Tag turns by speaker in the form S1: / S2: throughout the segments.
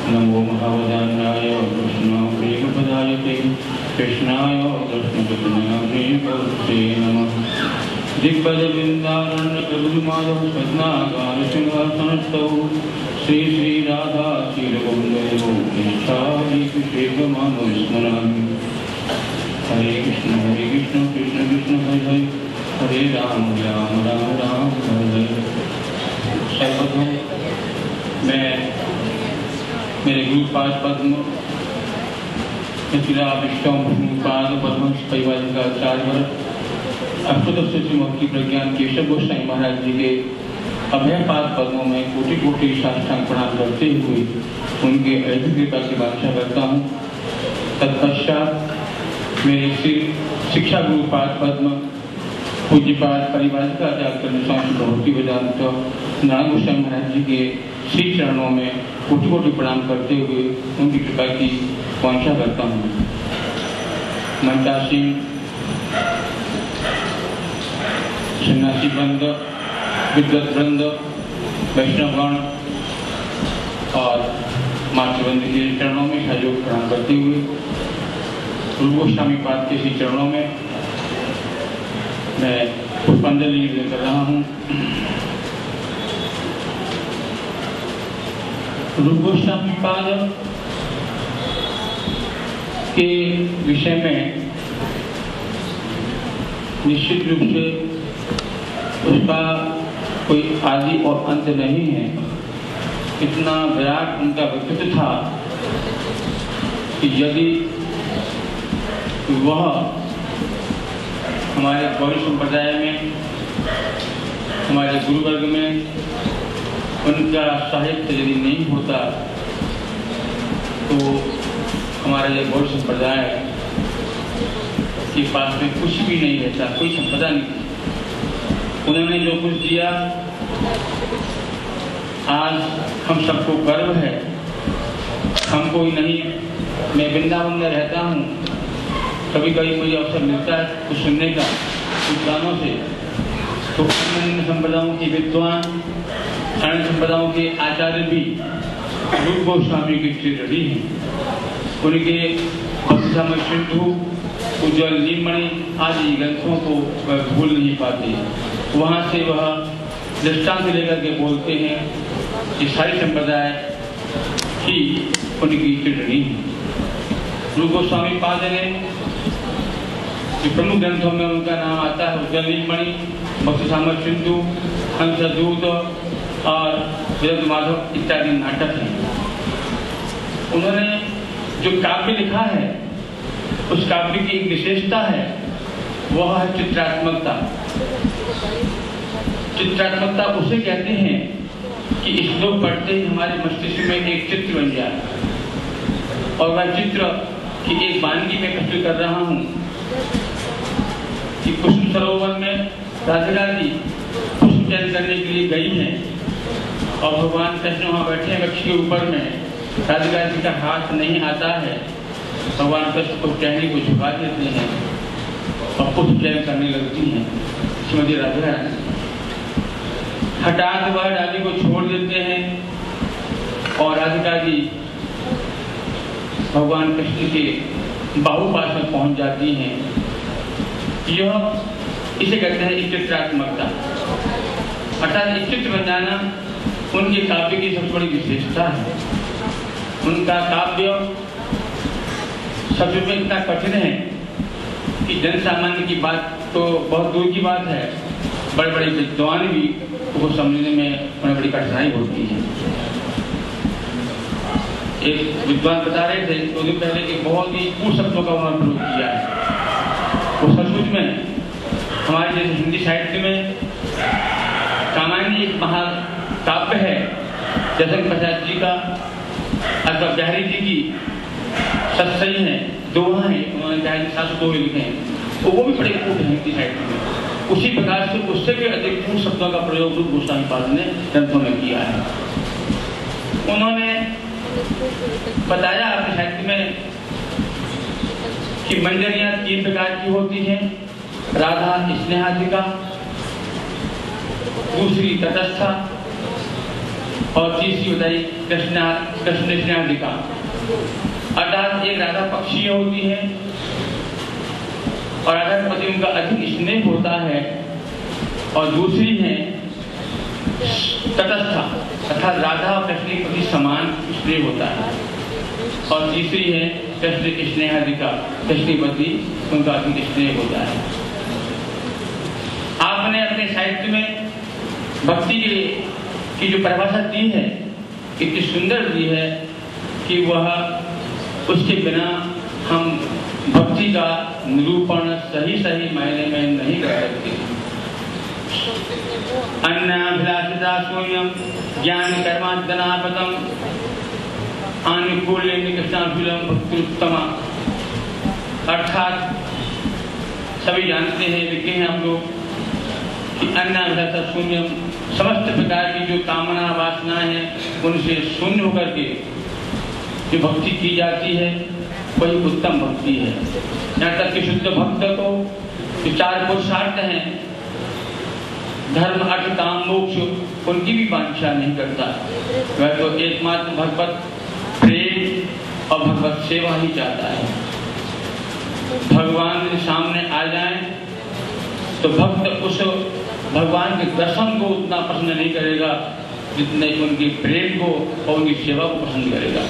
S1: नमो महावदान्याय कृष्ण प्रेमपदायते कृष्णाय कृष्णचैतन्यप्रेमसे नमः। दिग्गजवृन्दारण्य प्रभुमाधव पद्माकार सिंहासनस्थौ श्री श्री राधा श्रीरघुवंदयो इच्छादिकुशेखमानो स्मरामि। हरे कृष्ण कृष्ण कृष्ण हरे हरे हरे राम राम राम हरे हरे। सर्वप्रथम मैं मेरे गुरुपाद पद्म विष्णुपाद परमहंस परिवार का आचार्य अष्टोत्तर श्रीमती प्रज्ञान केशव गोस्वामी महाराज जी के अभयपाद पद्मों में कोटि कोटि साष्टांग प्रणाम करते हुए उनके ऐसी कृपा की वांछा करता हूँ। तत्पश्चात मेरे श्री शिक्षा गुरुपाद पद्म पूज्यपाद परिवार का आचार्य स्वामी भगवती वेदांत नारायण गोस्वामी महाराज जी के श्री चरणों में कोटि कोटि प्रणाम करते हुए उनकी कृपा की वांछा करता हूँ। मंचासीन सन्यासी वृंद, विद्वत वृंद, वैष्णवगण और मातृवृंद के चरणों में सहयोग प्रणाम करते हुए गुरु गोस्वामी पाद के श्री चरणों में मैं पुष्पांजलि कर रहा हूँ। गुरु गोस्वामी पाद के विषय में निश्चित रूप से उसका कोई आदि और अंत नहीं है। इतना विराट उनका व्यक्तित्व था कि यदि वह हमारे गौरी संप्रदाय में, हमारे गुरु वर्ग में उनका साहित्य यदि नहीं होता तो हमारा यह गौरी संप्रदाय के पास में कुछ भी नहीं रहता, कोई संपदा नहीं। उन्होंने जो कुछ दिया आज हम सबको गर्व है। हम कोई नहीं, मैं वृंदावन में रहता हूँ, कभी कभी मुझे अवसर मिलता है कुछ सुनने का कुछ गानों से, तो अन्य संप्रदायों के विद्वान, अन्य संप्रदायों के आचार्य भी रूप गोस्वामी की श्रीरड़ी हैं। उनके भक्तिसामर सिंधु, उज्ज्वल नीलमणि आदि ग्रंथों को वह भूल नहीं पाते। वहाँ से वह दृष्टांत लेकर के बोलते हैं कि सारी संप्रदाय ही उनकी श्रीरड़ी है। रूप गोस्वामी पाद ने जो प्रमुख ग्रंथों में उनका नाम आता है उज्ज्वल नीलमणि, भक्तिसामर सिंधु, हंसदूत और विरद माधव इत्यादि नाटक हैं। उन्होंने जो काव्य लिखा है उस काव्य की एक विशेषता है, वह है चित्रात्मकता। चित्रात्मकता उसे कहते हैं कि श्लोक पढ़ते ही हमारे मस्तिष्क में एक चित्र बन जाए। और वह चित्र की एक वानगी में प्रस्तुत कर रहा हूँ कि कुसुम सरोवर में राधिका जी कुसुम चयन करने के लिए गई हैं और भगवान कृष्ण वहाँ बैठे हैं वृक्ष के ऊपर में। राधिका जी का हाथ नहीं आता है, भगवान कृष्ण को टहनी को झुका देते हैं और पुष्प चयन करने लगती हैं श्रीमती राधिका। हठात वह डाली को छोड़ देते हैं और राधिका जी भगवान कृष्ण के बाहुपाश में पहुंच जाती हैं। यह इसे कहते हैं चित्रात्मकता। अर्थात चित्र बन जाना उनके काव्य की सबसे बड़ी विशेषता है। उनका काव्य शब्द में इतना कठिन है कि जन सामान्य की बात तो बहुत दूर की बात है, बड़े बड़े विद्वान भी उसको समझने में उन्हें बड़ी कठिनाई होती है। एक विद्वान बता रहे थे 2 दिन पहले कि बहुत ही कूट शब्दों का उन्होंने प्रयोग किया है। वो सचमुच में हमारे जैसे हिंदी साहित्य में सामान्य एक महाकाव्य है, जैसे प्रसाद जी का अथवा बिहारी जी की सत्सई है, दोहा है, उन्होंने 702 लिखे हैं, तो वो भी बड़े कूट है हिंदी साहित्य में। उसी प्रकार से उससे भी अधिक कूट शब्दों का प्रयोग रूप गोस्वामी पाद ने ग्रंथों में किया है। उन्होंने बताया अपने साहित्य में कि मंजरियां 3 प्रकार की होती हैं, राधा स्नेहाधिका, दूसरी तटस्था और तीसरी बताई कृष्णा कृष्ण स्नेहाधिका, अर्थात एक राधा पक्षीय होती है और राधा के प्रति उनका अधिक स्नेह होता है, और दूसरी है तटस्था, अर्थात राधा और कृष्ण के प्रति समान स्नेह होता है, और तीसरी है कृष्ण की स्नेहाधिका, कृष्ण के प्रति उनका अधिक स्नेह होता है। आपने अपने साहित्य में भक्ति की जो परिभाषा दी है इतनी सुंदर दी है कि वह उसके बिना हम भक्ति का निरूपण सही मायने में नहीं कर सकते। अन्नाभिलाषिता शून्यम ज्ञान कर्मांतनापतम आनुकूल्य निकृष्णाभिलम भक्त्युत्तमा, अर्थात सभी जानते हैं, लिखे हैं हम लोग कि अन्नाभिलाषा शून्यम, समस्त प्रकार की जो कामना वासनाएं हैं उनसे शून्य होकर के जो भक्ति की जाती है वही उत्तम भक्ति है। यहाँ तक कि शुद्ध भक्त को जो 4 पुरुषार्थ हैं, धर्म अर्थ काम मोक्ष, उनकी भी वांछा नहीं करता, वह तो एकमात्र भगवत प्रेम और भगवत सेवा ही चाहता है। भगवान के सामने आ जाए तो भक्त उस भगवान के दर्शन को उतना पसंद नहीं करेगा जितने उनके प्रेम को और उनकी सेवा को पसंद करेगा।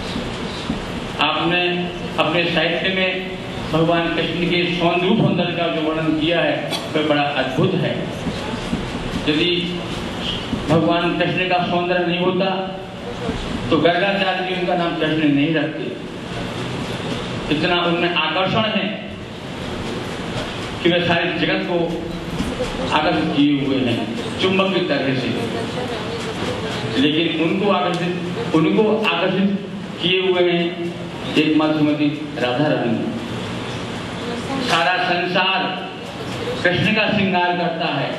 S1: आपने अपने साहित्य में भगवान कृष्ण के सौंदर्य का जो वर्णन किया है वह बड़ा अद्भुत है। यदि भगवान कृष्ण का सौंदर्य नहीं होता तो गर्गाचार्य जी उनका नाम कृष्ण नहीं रखते। इतना उनमें आकर्षण है कि वे सारे जगत को आकर्षित किए हुए हैं चुंबक की तरह से, लेकिन उनको आकर्षित किए हुए हैं एकमात्र श्रीमती राधा रानी। सारा संसार कृष्ण का श्रृंगार करता है,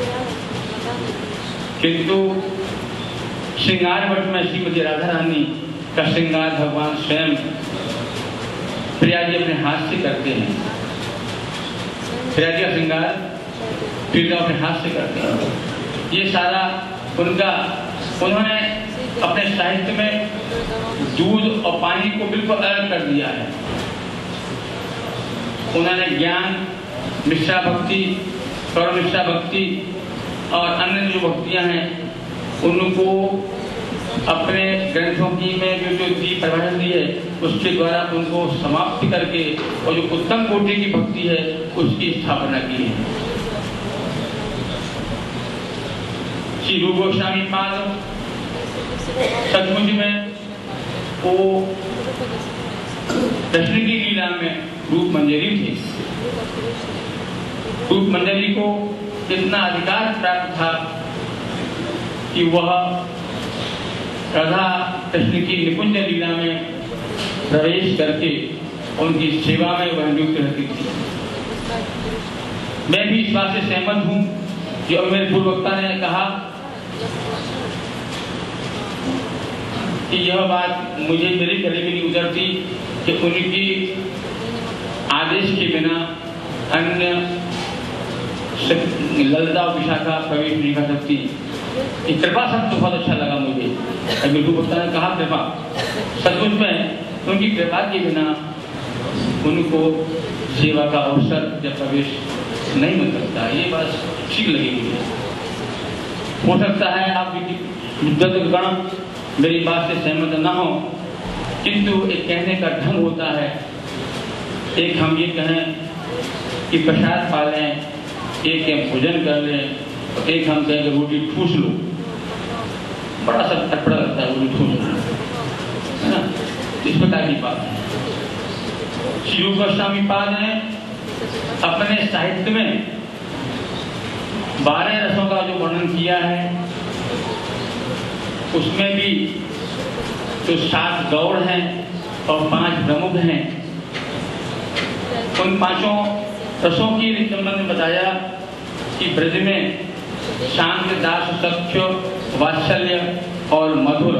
S1: किंतु श्रृंगार वट में श्रीमती राधा रानी का श्रृंगार भगवान स्वयं प्रिया जी अपने हाथ से करते हैं। प्रिया जी का श्रृंगार प्रिया अपने हाथ से करते हैं। ये सारा उन्होंने अपने साहित्य में दूध और पानी को बिल्कुल अलग कर दिया है। उन्होंने ज्ञान, मिश्रा भक्ति, करुण मिश्रा भक्ति और अन्य जो भक्तियां हैं उनको अपने ग्रंथों की में जो परिभाषा दी है उसके द्वारा उनको समाप्त करके और जो उत्तम कोटि की भक्ति है उसकी स्थापना की है। श्री रूप गोस्वामी पाद सचमुच में वो कृष्ण की लीला में रूप मंजरी थे। रूप मंजरी को इतना अधिकार प्राप्त था कि वह राधा कृष्ण की निकुंज लीला में प्रवेश करके उनकी सेवा में वह नियुक्त रहती थी। मैं भी इस बात से सहमत हूं जो मेरे पूर्व वक्ता ने कहा कि यह बात मुझे मेरे गले में नहीं उतरती कि उनकी आदेश के बिना अन्य ललिता और विशाखा प्रवेश नहीं कर सकती। कृपा शब्द बहुत अच्छा लगा मुझे। अभी वक्ता ने कहा कृपा, सचमुच में उनकी कृपा के बिना उनको सेवा का अवसर या प्रवेश नहीं मिल सकता। ये बात ठीक लगी मुझे। हो सकता है आप गण मेरी बात से सहमत न हो, किंतु एक कहने का ढंग होता है। एक हम ये कहें कि प्रसाद पा लें, एक भोजन कर लें, एक हम कहें कि रोटी ठूस लो। बड़ा सा अटपटा लगता है रोटी ठूस लो, है ना? इस प्रकार की बात है। श्री रूप गोस्वामी पाद ने अपने साहित्य में 12 रसों का जो वर्णन किया है उसमें भी तो 7 गौड़ हैं और 5 प्रमुख हैं। उन 5 रसों की संबंध में बताया कि ब्रज में शांत, दास, सख्य, वात्सल्य और मधुर,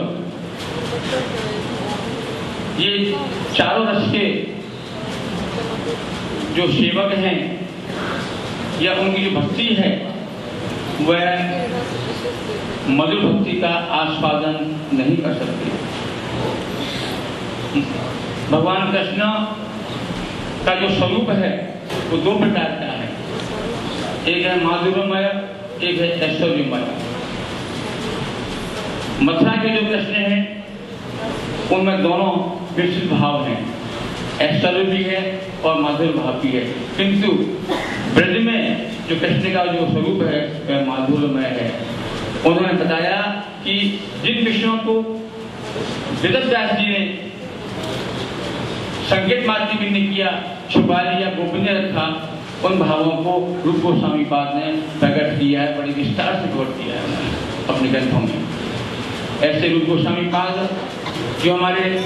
S1: ये चारों रस के जो सेवक हैं या उनकी जो भक्ति है वह मधुर भक्ति का आस्वादन नहीं कर सकते। भगवान कृष्ण का जो स्वरूप है वो दो प्रकार का है, एक है माधुर्यमय, एक है ऐश्वर्यमय। मथुरा के जो कृष्ण हैं उनमें दोनों मिश्रित भाव हैं, ऐश्वर्य भी है और माधुर्य भाव भी है, किंतु ब्रज में जो कृष्ण का जो स्वरूप है वह माधुर्यमय है। उन्होंने बताया कि जिन विषयों को वेदव्यास जी ने संकेत मात्र भी नहीं किया, छुपा लिया, गोपनीय रखा, उन भावों को रूप गोस्वामी पाद ने प्रकट किया है, बड़े विस्तार से प्रकट किया है अपने ग्रंथों में। ऐसे रूप गोस्वामी पाद जो हमारे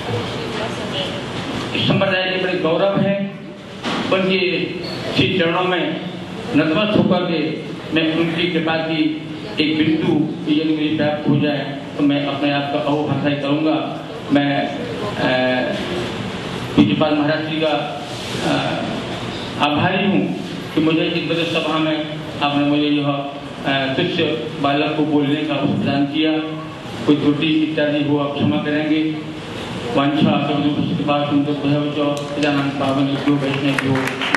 S1: संप्रदाय के बड़े गौरव है, उनके श्री चरणों में नतमस्तक होकर के मैं उनकी कृपा की एक बिंदु यदि मुझे प्राप्त हो जाए तो मैं अपने आप का अहोभाषाई करूँगा। मैं पूज्यपाद महाराज जी का आभारी हूँ कि मुझे इस बड़े सभा में आपने मुझे यह तुच्छ बालक को बोलने का अवसर प्रदान किया। कोई त्रुटि इत्यादि हो आप क्षमा करेंगे। वांछा कभी बात सुनते पावन वैष्णव।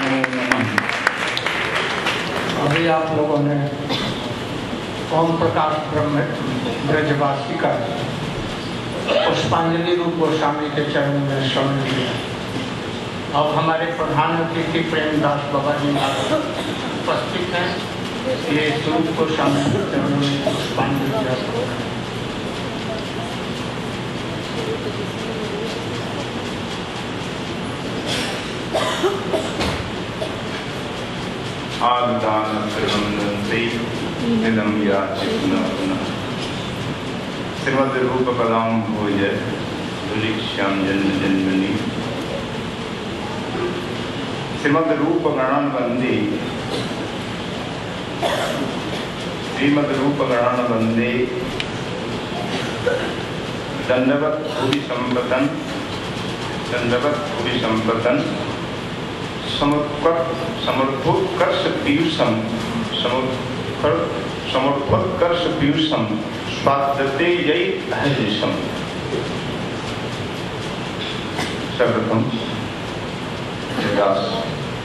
S2: अभी आप लोगों ने ओम प्रकाश ब्रह्म ब्रजवासी का पुष्पांजलि रूप गोस्वामी के चरणों में श्रवण किया। अब हमारे प्रधान अतिथि प्रेमदास बाबा जी उपस्थित हैं, ये स्वरूप गोस्वामी के चरणों में पुष्पांजलि।
S3: आदान प्रबंधनते इदं याचि पुनः पुनः श्रीमद् रूप कलाम भोज दुलिक्ष्याम जन्म जन्मनि श्रीमद् रूप गणन वंदे श्रीमद् रूप गणन वंदे दंडवत भूरि संपतन दंडवत भूरि संपतन समर्थोत्कर्ष पीयूषम समर्थोत्कर्ष पीयूषम स्वाद्यते यही अहर्निशम। सर्वप्रथम दास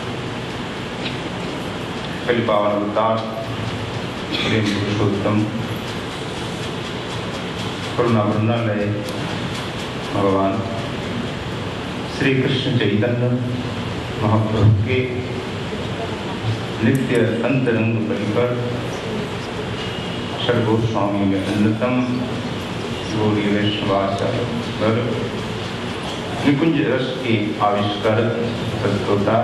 S3: कलिपावन अवतार प्रेम पुरुषोत्तम करुणा वृणालय भगवान श्री कृष्ण चैतन्य महाप्रभु के नित्य अंतरंग परिकर सर्वोस्वामी में अन्यतम गौरी वैष्णवाचार्य निकुंज रस के आविष्कार तत्वता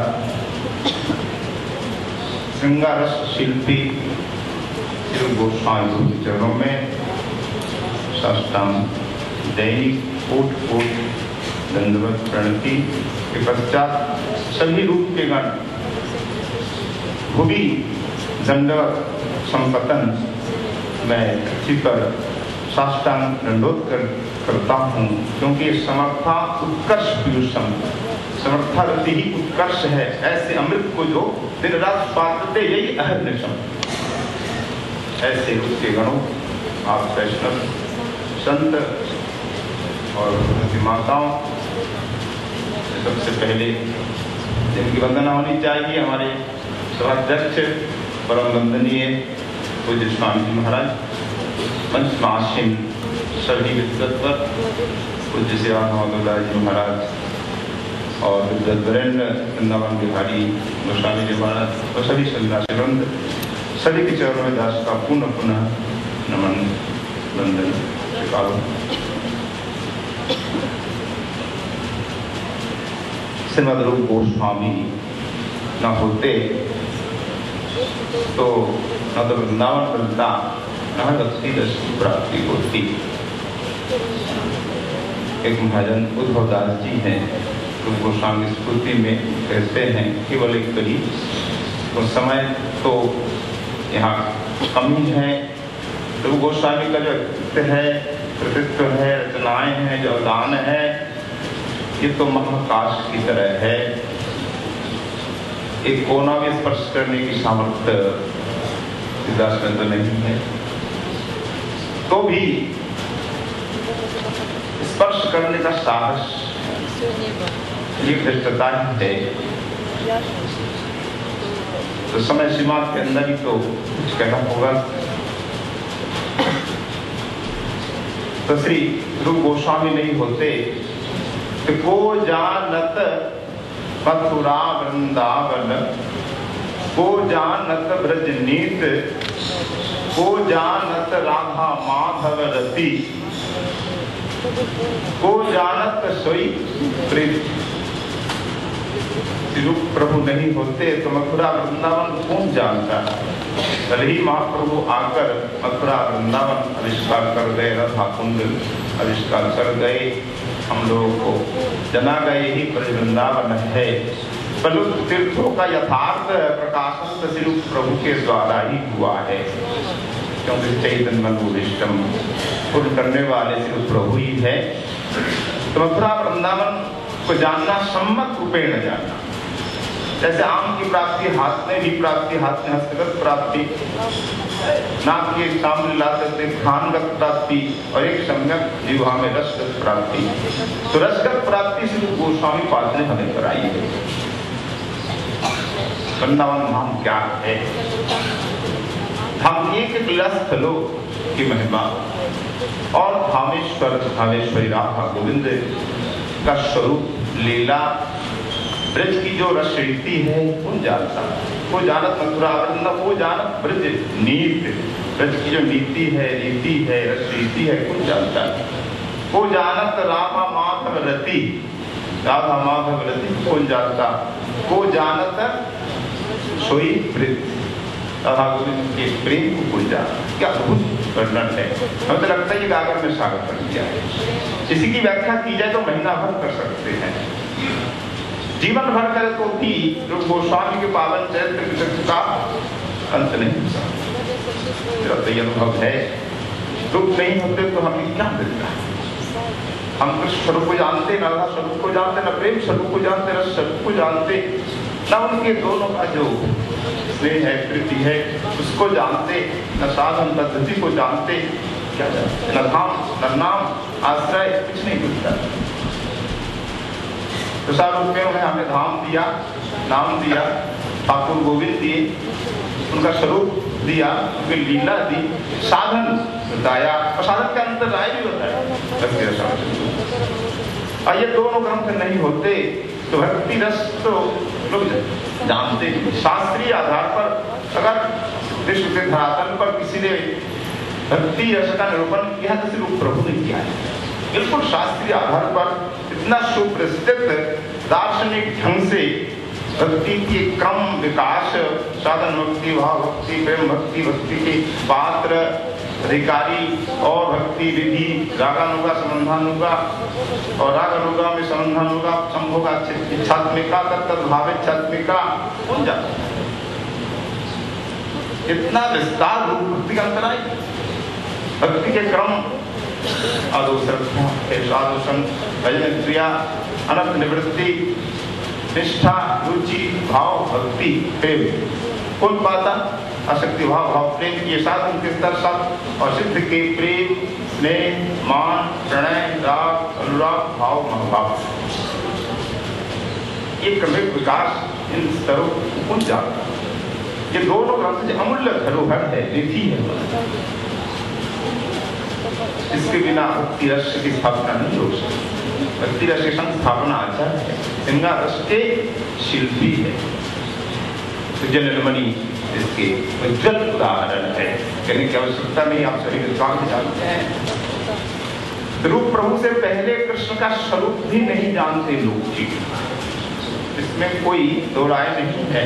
S3: श्रृंगार रस शिल्पी श्री गोस्वामी के चरणों में साष्टांग दैनिक कोट कोट दंडवत प्रणति के पश्चात सभी रूप के गण भूमि दंडवत संपतन में चिकर साष्टांग दंडोत करता हूँ, क्योंकि समर्था उत्कर्ष पीयूषम समर्था रति ही उत्कर्ष है। ऐसे अमृत को जो दिन रात स्वादते यही अहर्निशम। ऐसे रूप के गणों आप वैष्णव संत और माताओं, सबसे पहले जिनकी वंदना होनी चाहिए हमारे सभाध्यक्ष परम वंदनीय पूज्य स्वामी जी महाराज, पंचमासीन सभी विद्वत्वर पूज्य सेवा महोदय जी महाराज और विद्वद्वरेण्य वृंदावन बिहारी गोस्वामी जी महाराज और सभी सन्यासी वृंद, सभी के चरणों में दास का पुनः पुनः नमन वंदन स्वीकार। श्रीमद् रूप गोस्वामी न होते तो न तो वृंदावन बनता, न भक्ति रस की प्राप्ति होती। एक महाजन उद्धव दास जी हैं, रूप गोस्वामी स्फूर्ति में कहते हैं केवल एक कड़ी उस समय तो यहाँ कमी है। रूप गोस्वामी का जो व्यक्तित्व है, कृतित्व है, रचनाएं हैं, जो अवदान है, ये तो महाकाश की तरह है। एक कोना में स्पर्श करने की सामर्थ्य दास में तो नहीं है, तो भी स्पर्श करने का साहस ये भ्रष्टता है। तो समय सीमा के अंदर ही तो कुछ कहना होगा। तो श्री रूप गोस्वामी नहीं होते तो को जानत मथुरा वृंदावन, को जानत ब्रज नीत, को जानत राधा माधव रति, को जानत सोई प्रीत। रूप प्रभु नहीं होते तो मथुरा वृंदावन कौन जानता है? भले ही महाप्रभु आकर मथुरा वृंदावन आविष्कार कर गए, राधा कुंड आविष्कार कर गए, हम लोगों को जना गए ही ब्रज वृंदावन है। परंतु तीर्थों का यथार्थ प्रकाशन तो श्री रूप प्रभु के द्वारा ही हुआ है, क्योंकि चैतन्य मनोविष्टम पूर्ण करने वाले श्री रूप प्रभु ही है। तो मथुरा वृंदावन को जानना सम्मत रूपेण जानना, जैसे आम की प्राप्ति हाथ में भी प्राप्ति, हाथ में हस्तगत प्राप्ति, नाक के सामने ला सकते खानगत प्राप्ति और एक सम्यक जिह्वा में रसगत प्राप्ति। तो रसगत प्राप्ति श्री गोस्वामी पाद ने हमें कराई है। वृंदावन धाम क्या है? धाम एक लीला स्थलों की महिमा और धामेश्वर धामेश्वरी राधा गोविंद का स्वरूप लीला ब्रज की जो रस रीति है कौन जानता? वो जानत मथुरा वृंदावन, वो जानत ब्रज नीति, ब्रज की जो नीति है, रीति है, रस रीति है कौन जानता? वो जानत राधा माधव रति, राधा माधव रति कौन जानता? वो जानत सोई प्रीत, राधा गोविंद के प्रेम को कौन जानता? क्या अद्भुत वर्णन है। हमें तो लगता है ये गागर में सागर कर दिया है। इसी की व्याख्या की जाए तो महीना भर कर सकते हैं, जीवन भर करे तो भी रूप गोस्वामी के पावन चरित्र का अंत नहीं होता। मेरा तो यह अनुभव है, रूप नहीं होते तो हमें क्या मिलता है? हम कृष्ण स्वरूप को जानते, न राधा स्वरूप को जानते, न प्रेम स्वरूप को जानते, रस स्वरूप को जानते, न उनके दोनों का जो स्नेह है, प्रीति है उसको जानते, न साधन पद्धति को जानते, क्या जानते? न धाम, न नाम, आश्रय कुछ नहीं मिलता। तो सारूप में हमें धाम दिया, नाम दिया, ठाकुर गोविंद दिए, उनका स्वरूप दिया, उनकी लीला दी, साधन बताया और साधन का अंतर राय भी बताया। और ये दोनों ग्रंथ नहीं होते तो भक्ति रस तो लोग जानते। शास्त्रीय आधार पर अगर विश्व के धरातल पर किसी ने भक्ति रस का निरूपण किया तो सिर्फ प्रभु ने किया है। बिल्कुल शास्त्रीय आधार पर इतना सुप्रस्थित दार्शनिक ढंग से भक्ति के क्रम विकास, साधन भक्ति, भाव भक्ति, प्रेम भक्ति, भक्ति के पात्र, अधिकारी और भक्ति विधि, रागानुगा, संबंधानुगा और रागानुगा में संबंधानुगा, संभोगा, इच्छात्मिका, तत्भाविच्छात्मिका कौन जाता? इतना विस्तार रूप भक्ति का अंतराय, भक्ति के क्रम साधु संग, भजन क्रिया, अनंत निवृत्ति, निष्ठा, रुचि, भाव, भक्ति, प्रेम कौन पाता? आसक्ति, भाव, भाव, प्रेम के साधन के स्तर सब और सिद्ध के प्रेम, स्नेह, मान, प्रणय, राग, अनुराग, भाव, महाभाव, ये क्रमिक विकास इन स्तरों को कौन जानता? ये दोनों ग्रंथ अमूल्य धरोहर है, निधि है। इसके बिना भक्ति रस की स्थापना नहीं हो सकती। भक्ति रस की संस्थापना आचार्य है, सिंगार रस के शिल्पी है। तो जननमणि इसके उज्जवल उदाहरण है, कहने की आवश्यकता नहीं, आप सभी विद्वान जानते हैं। रूप प्रभु से पहले कृष्ण का स्वरूप भी नहीं जानते लोग जी, इसमें कोई दो राय नहीं है,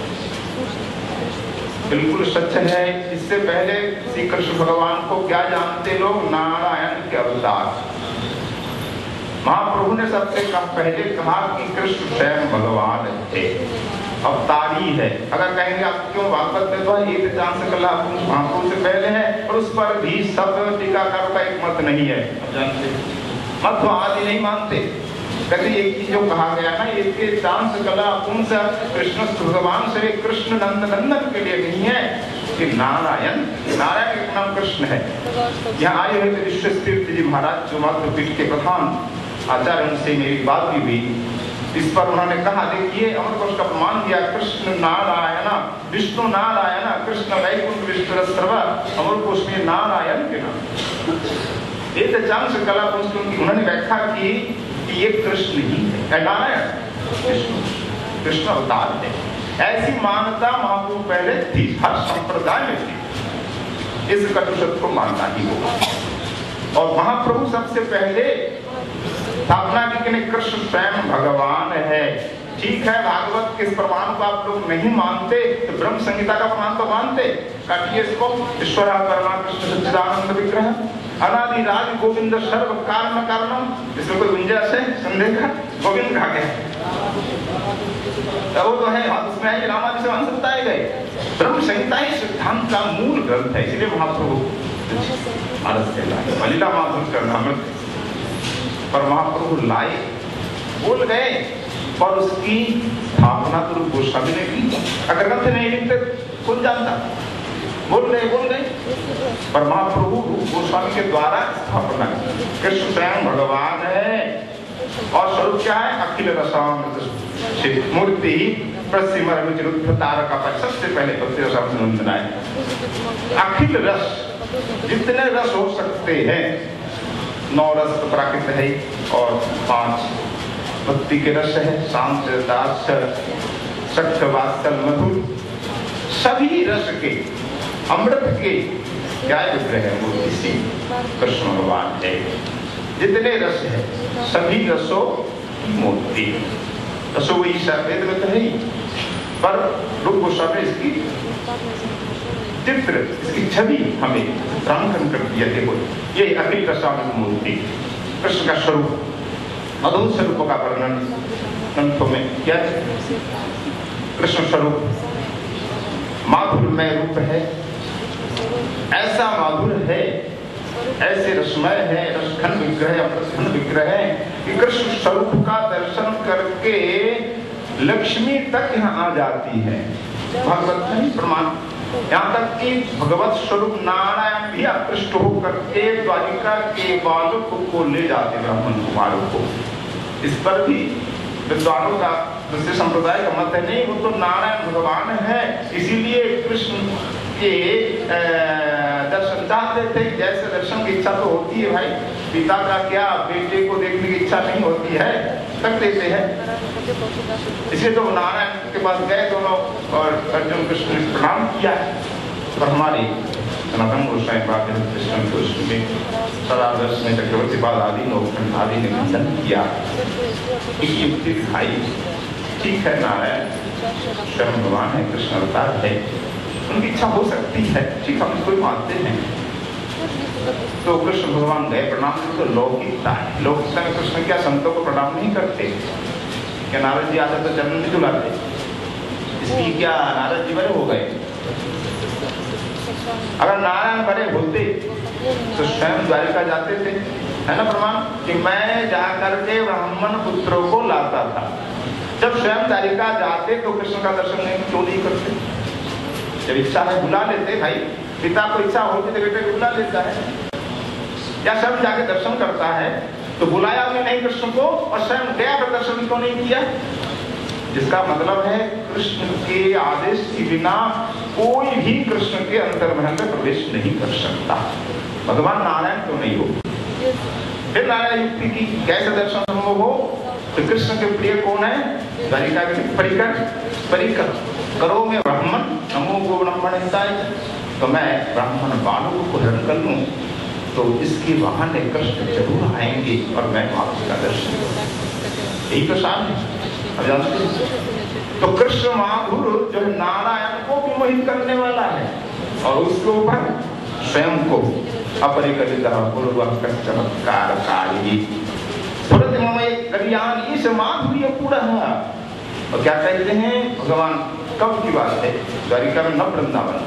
S3: बिल्कुल सच है। इससे पहले श्री कृष्ण भगवान को क्या जानते लोग? नारायण के अवतार। महाप्रभु ने सबसे पहले कहा कि कृष्ण स्वयं भगवान थे, अवतारी है। अगर कहेंगे आप क्यों भागवत में तो एक चांस कला महाप्रभु से पहले है, और उस पर भी सब टीकाकारों का एक मत नहीं है, जानते मत आदि नहीं मानते। कहते एक चीज जो कहा गया ना, इसके चांस कला पुंस कृष्ण भगवान से कृष्ण नंदन के लिए नहीं है कि नारायण, नारायण का नाम कृष्ण है। यहाँ आए हुए विश्वतीर्थ जी महाराज जो मातृपीठ के प्रधान आचार्य उनसे मेरी बात भी हुई। इस पर उन्होंने कहा, देखिए अमर को उसका प्रमाण दिया, कृष्ण नारायण विष्णु नारायण कृष्ण वैकुंठ विष्णु सर्व, अमर को उसमें नारायण के नाम ये चांस कला उन्होंने व्याख्या की कि ये कृष्ण ही है, नारायण कृष्ण अवतार है। ऐसी मान्यता महाप्रभु पहले थी, हर संप्रदाय में थी, इस कटु सत्य को मानना ही होगा। और महाप्रभु सबसे पहले स्थापना की कि कृष्ण स्वयं भगवान है। ठीक है, भागवत के इस प्रमाण को आप लोग नहीं मानते तो ब्रह्म संहिता का प्रमाण तो मानते। काटिए इसको, ईश्वर परमात्मा कृष्ण सच्चिदानंद विग्रह अनादि राज गोविंद सर्व कारण कारणम, इसमें कोई गुंजाइश है संदेह का? गोविंद कहा गया वो तो है, उसमें है रामादि से वंश आए गए। ब्रह्म संहिता ही सिद्धांत का मूल ग्रंथ है, इसलिए महाप्रभु बलिला माधुर करना पर महाप्रभु लाए, बोल गए और उसकी स्थापना तो गोस्वामी ने की। अगर ग्रंथ नहीं लिखते कौन जानता? बोल गए पर महाप्रभु गोस्वामी के द्वारा स्थापना की। कृष्ण स्वयं भगवान है और स्वरूप क्या है? अखिल रसामृत मूर्ति तारका। सबसे पहले भक्ति रसामृत है। अखिल रस, जितने रस हो सकते हैं, 9 रस तो प्राकृत है और 5 भक्ति के रस है, शांत दास सख्त वात्सल मधुर, सभी रस के अमृत के क्या विग्रह है वो इसी कृष्ण भगवान है। जितने रस है सभी रसों की मूर्ति, रसो वही वेद में तो है, पर रूप गोस्वामी इसकी चित्र, इसकी छवि हमें रामकन कर दिया। देखो ये अखिल रसामृत मूर्ति कृष्ण का स्वरूप, अद्भुत स्वरूपों का वर्णन ग्रंथों में क्या है? कृष्ण स्वरूप माधुर्यमय रूप है, ऐसा माधुर है, ऐसे रसमय है, रसखन विग्रह अमृतखन विग्रह है कि कृष्ण स्वरूप का दर्शन करके लक्ष्मी तक यहाँ आ जाती है। भागवत में प्रमाण, यहाँ तक कि भगवत स्वरूप नारायण भी आकृष्ट होकर के द्वारिका के बालक को ले जाते ब्राह्मण कुमारों को। इस पर भी विद्वानों का दूसरे संप्रदाय का मत है, नहीं वो तो नारायण भगवान है, इसीलिए कृष्ण के दर्शन चाहते थे। जैसे दर्शन की इच्छा तो होती है भाई, पिता का क्या बेटे को देखने की इच्छा नहीं होती है, तक देते हैं। इसलिए तो नारायण के पास गए दोनों और अर्जुन कृष्ण ने प्रणाम किया। और हमारे सनातन गोस्वामी कृष्ण गोस्वामी में सदादर्श में चक्रवर्ती बाल आदि नौखंड आदि ने खंडन किया, युक्ति दिखाई। ठीक है, नारायण स्वयं भगवान है, कृष्ण अवतार है, उनकी इच्छा हो सकती है, ठीक हम इसको मानते हैं। तो कृष्ण भगवान गए, प्रणाम तो लौकिकता है। लौकिकता में कृष्ण क्या संतों को प्रणाम नहीं करते? क्या नारद जी आते तो चरण नहीं झुलाते? इसलिए क्या नारद जी बड़े हो गए? अगर नारायण बड़े होते तो स्वयं द्वारिका जाते थे, है ना प्रमाण कि मैं जाकर के ब्राह्मण पुत्रों को लाता था। जब स्वयं द्वारिका जाते तो कृष्ण का दर्शन नहीं क्यों नहीं करते? जब इच्छा है बुला लेते भाई, पिता को इच्छा होती तो बेटे को बुला लेता है, या स्वयं जाके दर्शन करता है। तो बुलाया भी नहीं कृष्ण को और स्वयं गया तो दर्शन क्यों नहीं किया? जिसका मतलब है कृष्ण के आदेश के बिना कोई भी कृष्ण के अंतर्महल में प्रवेश नहीं कर सकता। भगवान नारायण क्यों नहीं हो? फिर नारायण युक्ति की कैसे दर्शन संभव हो? तो कृष्ण के प्रिय कौन है? द्वारिका के परिकर करो में ब्राह्मण नमो गो ब्राह्मण हिताय। तो मैं ब्राह्मण बालकों को हरण कर लूं तो इसके बहाने कृष्ण जरूर आएंगे और मैं आपका दर्शन, यही तो सार है। तो कृष्ण माधुर जो है नारायण को भी मोहित करने वाला है और उसके ऊपर स्वयं को अपरिकलित चमत्कारकारी इस माधुर्य पूरा है। और क्या कहते हैं भगवान, कब की बात है? द्वारिका में न वृंदावन,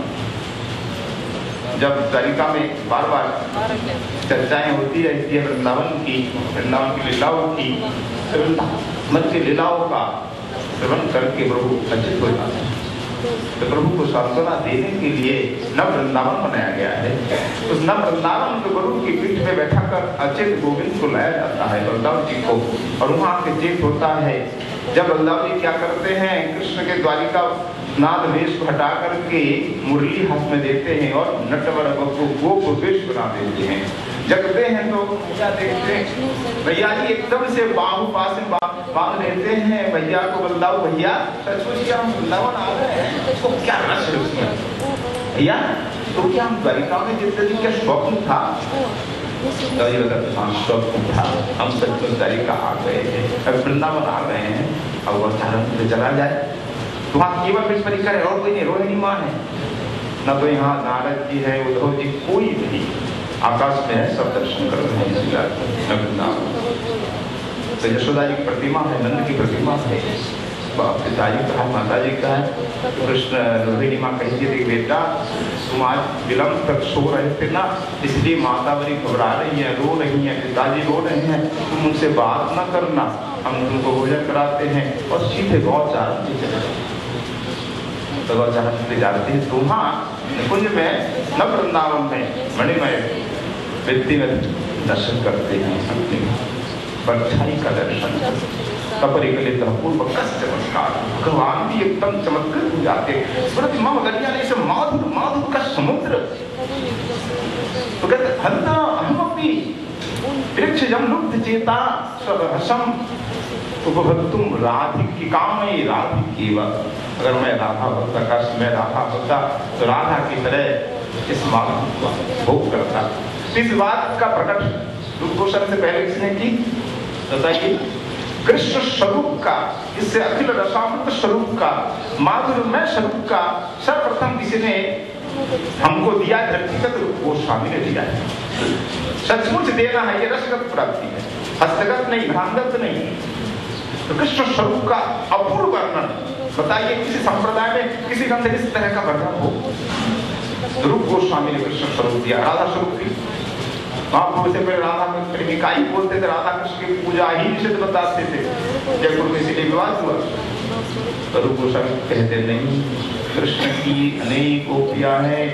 S3: जब द्वारिका में बार बार चर्चाएं होती रहती है वृंदावन की लीलाओं की, वृंदावन की लीलाओं का श्रवण करके प्रभु अचित हो जाते हैं। तो प्रभु को सांत्वना देने के लिए नव वृंदावन बनाया गया है। उस नव वृंदावन को गुरु की पीठ पे बैठा कर अचेत गोविंद को लाया जाता है बलदाव जी को, और वहां के चेत होता है। जब बलदाव जी क्या करते हैं, कृष्ण के द्वारिका नाद वेश को हटा करके मुरली हाथ में देते हैं और नटवर को गोप वेश बना देते हैं। जगते हैं तो क्या देखते हैं, भैया जी एकदम से बाहु पास में बांध लेते हैं भैया को, बलदाव भैया सचमुच हम वृंदावन आ गए हैं, तो क्या रस है उसमें भैया, तो क्या हम द्वारिका में जितने क्या स्वप्न था, स्वप्न था, हम सचमुच द्वारिका आ गए हैं, अब वृंदावन आ गए हैं, अब वह चारण से चला जाए तो वहाँ केवल विस्मरी करे और कोई नहीं, रोहिणी माँ है न, तो यहाँ नारद जी है, उद्धव जी, कोई नहीं, आकाश में है, सब दर्शन कर रहे हैं। तो यशोदा जी की प्रतिमा है, नंद की प्रतिमा है, पिताजी का है, माता जी का है। कृष्ण रोहिणी माँ कहती थी बेटा तुम आज विलंब तक सो रहे थे ना, इसलिए माता बड़ी घबरा रही है, रो रही है, पिताजी रो रहे हैं, तुम उनसे बात न करना, हम तुमको भोजन कराते हैं और सीधे गौचारण से चले जाओ। तो गौचारण से जाते हैं तो वहाँ निकुंज में नव वृंदावन में मणिमय व्यक्तिगत दर्शन करते हैं, अपनी परछाई का दर्शन, कपरिकलित पूर्व चमत्कार, भगवान भी एकदम चमत्कृत हो जाते हैं। माँ गलिया ने इसे माधुर माधुर का समुद्र, तो कहते हंता हम अपनी वृक्ष जम लुप्त चेता स्वरसम उपभक्तुम राधिकी कामयी राधिकी व, अगर मैं राधा होता, काश मैं राधा होता तो राधा की तरह इस माधुर को भोग करता। इस बात का प्रकट रूप गोस्वामी से पहले किसने की बताइए, कृष्ण स्वरूप का, इससे अखिल रसामृत स्वरूप का, माधुर्यमय स्वरूप का सर्वप्रथम किसी ने हमको दिया, धरतीगत गोस्वामी ने दिया है। सचमुच देना है, ये रसगत प्राप्ति है, हस्तगत नहीं, भ्रांगत नहीं। तो कृष्ण स्वरूप का अपूर्व वर्णन बताइए, किसी संप्रदाय में किसी ग्रंथ में इस तरह का वर्णन हो। रूप गोस्वामी ने कृष्ण स्वरूप दिया, राधा स्वरूप भी महाप्रभु से पहले राधा में प्रेमिकाई बोलते थे, राधा कृष्ण की पूजा ही निषिद्ध बताते थे, जयपुर में इसीलिए विवाद हुआ। तो रूप गोस्वामी कहते नहीं, कृष्ण की अनेक गोपियां हैं,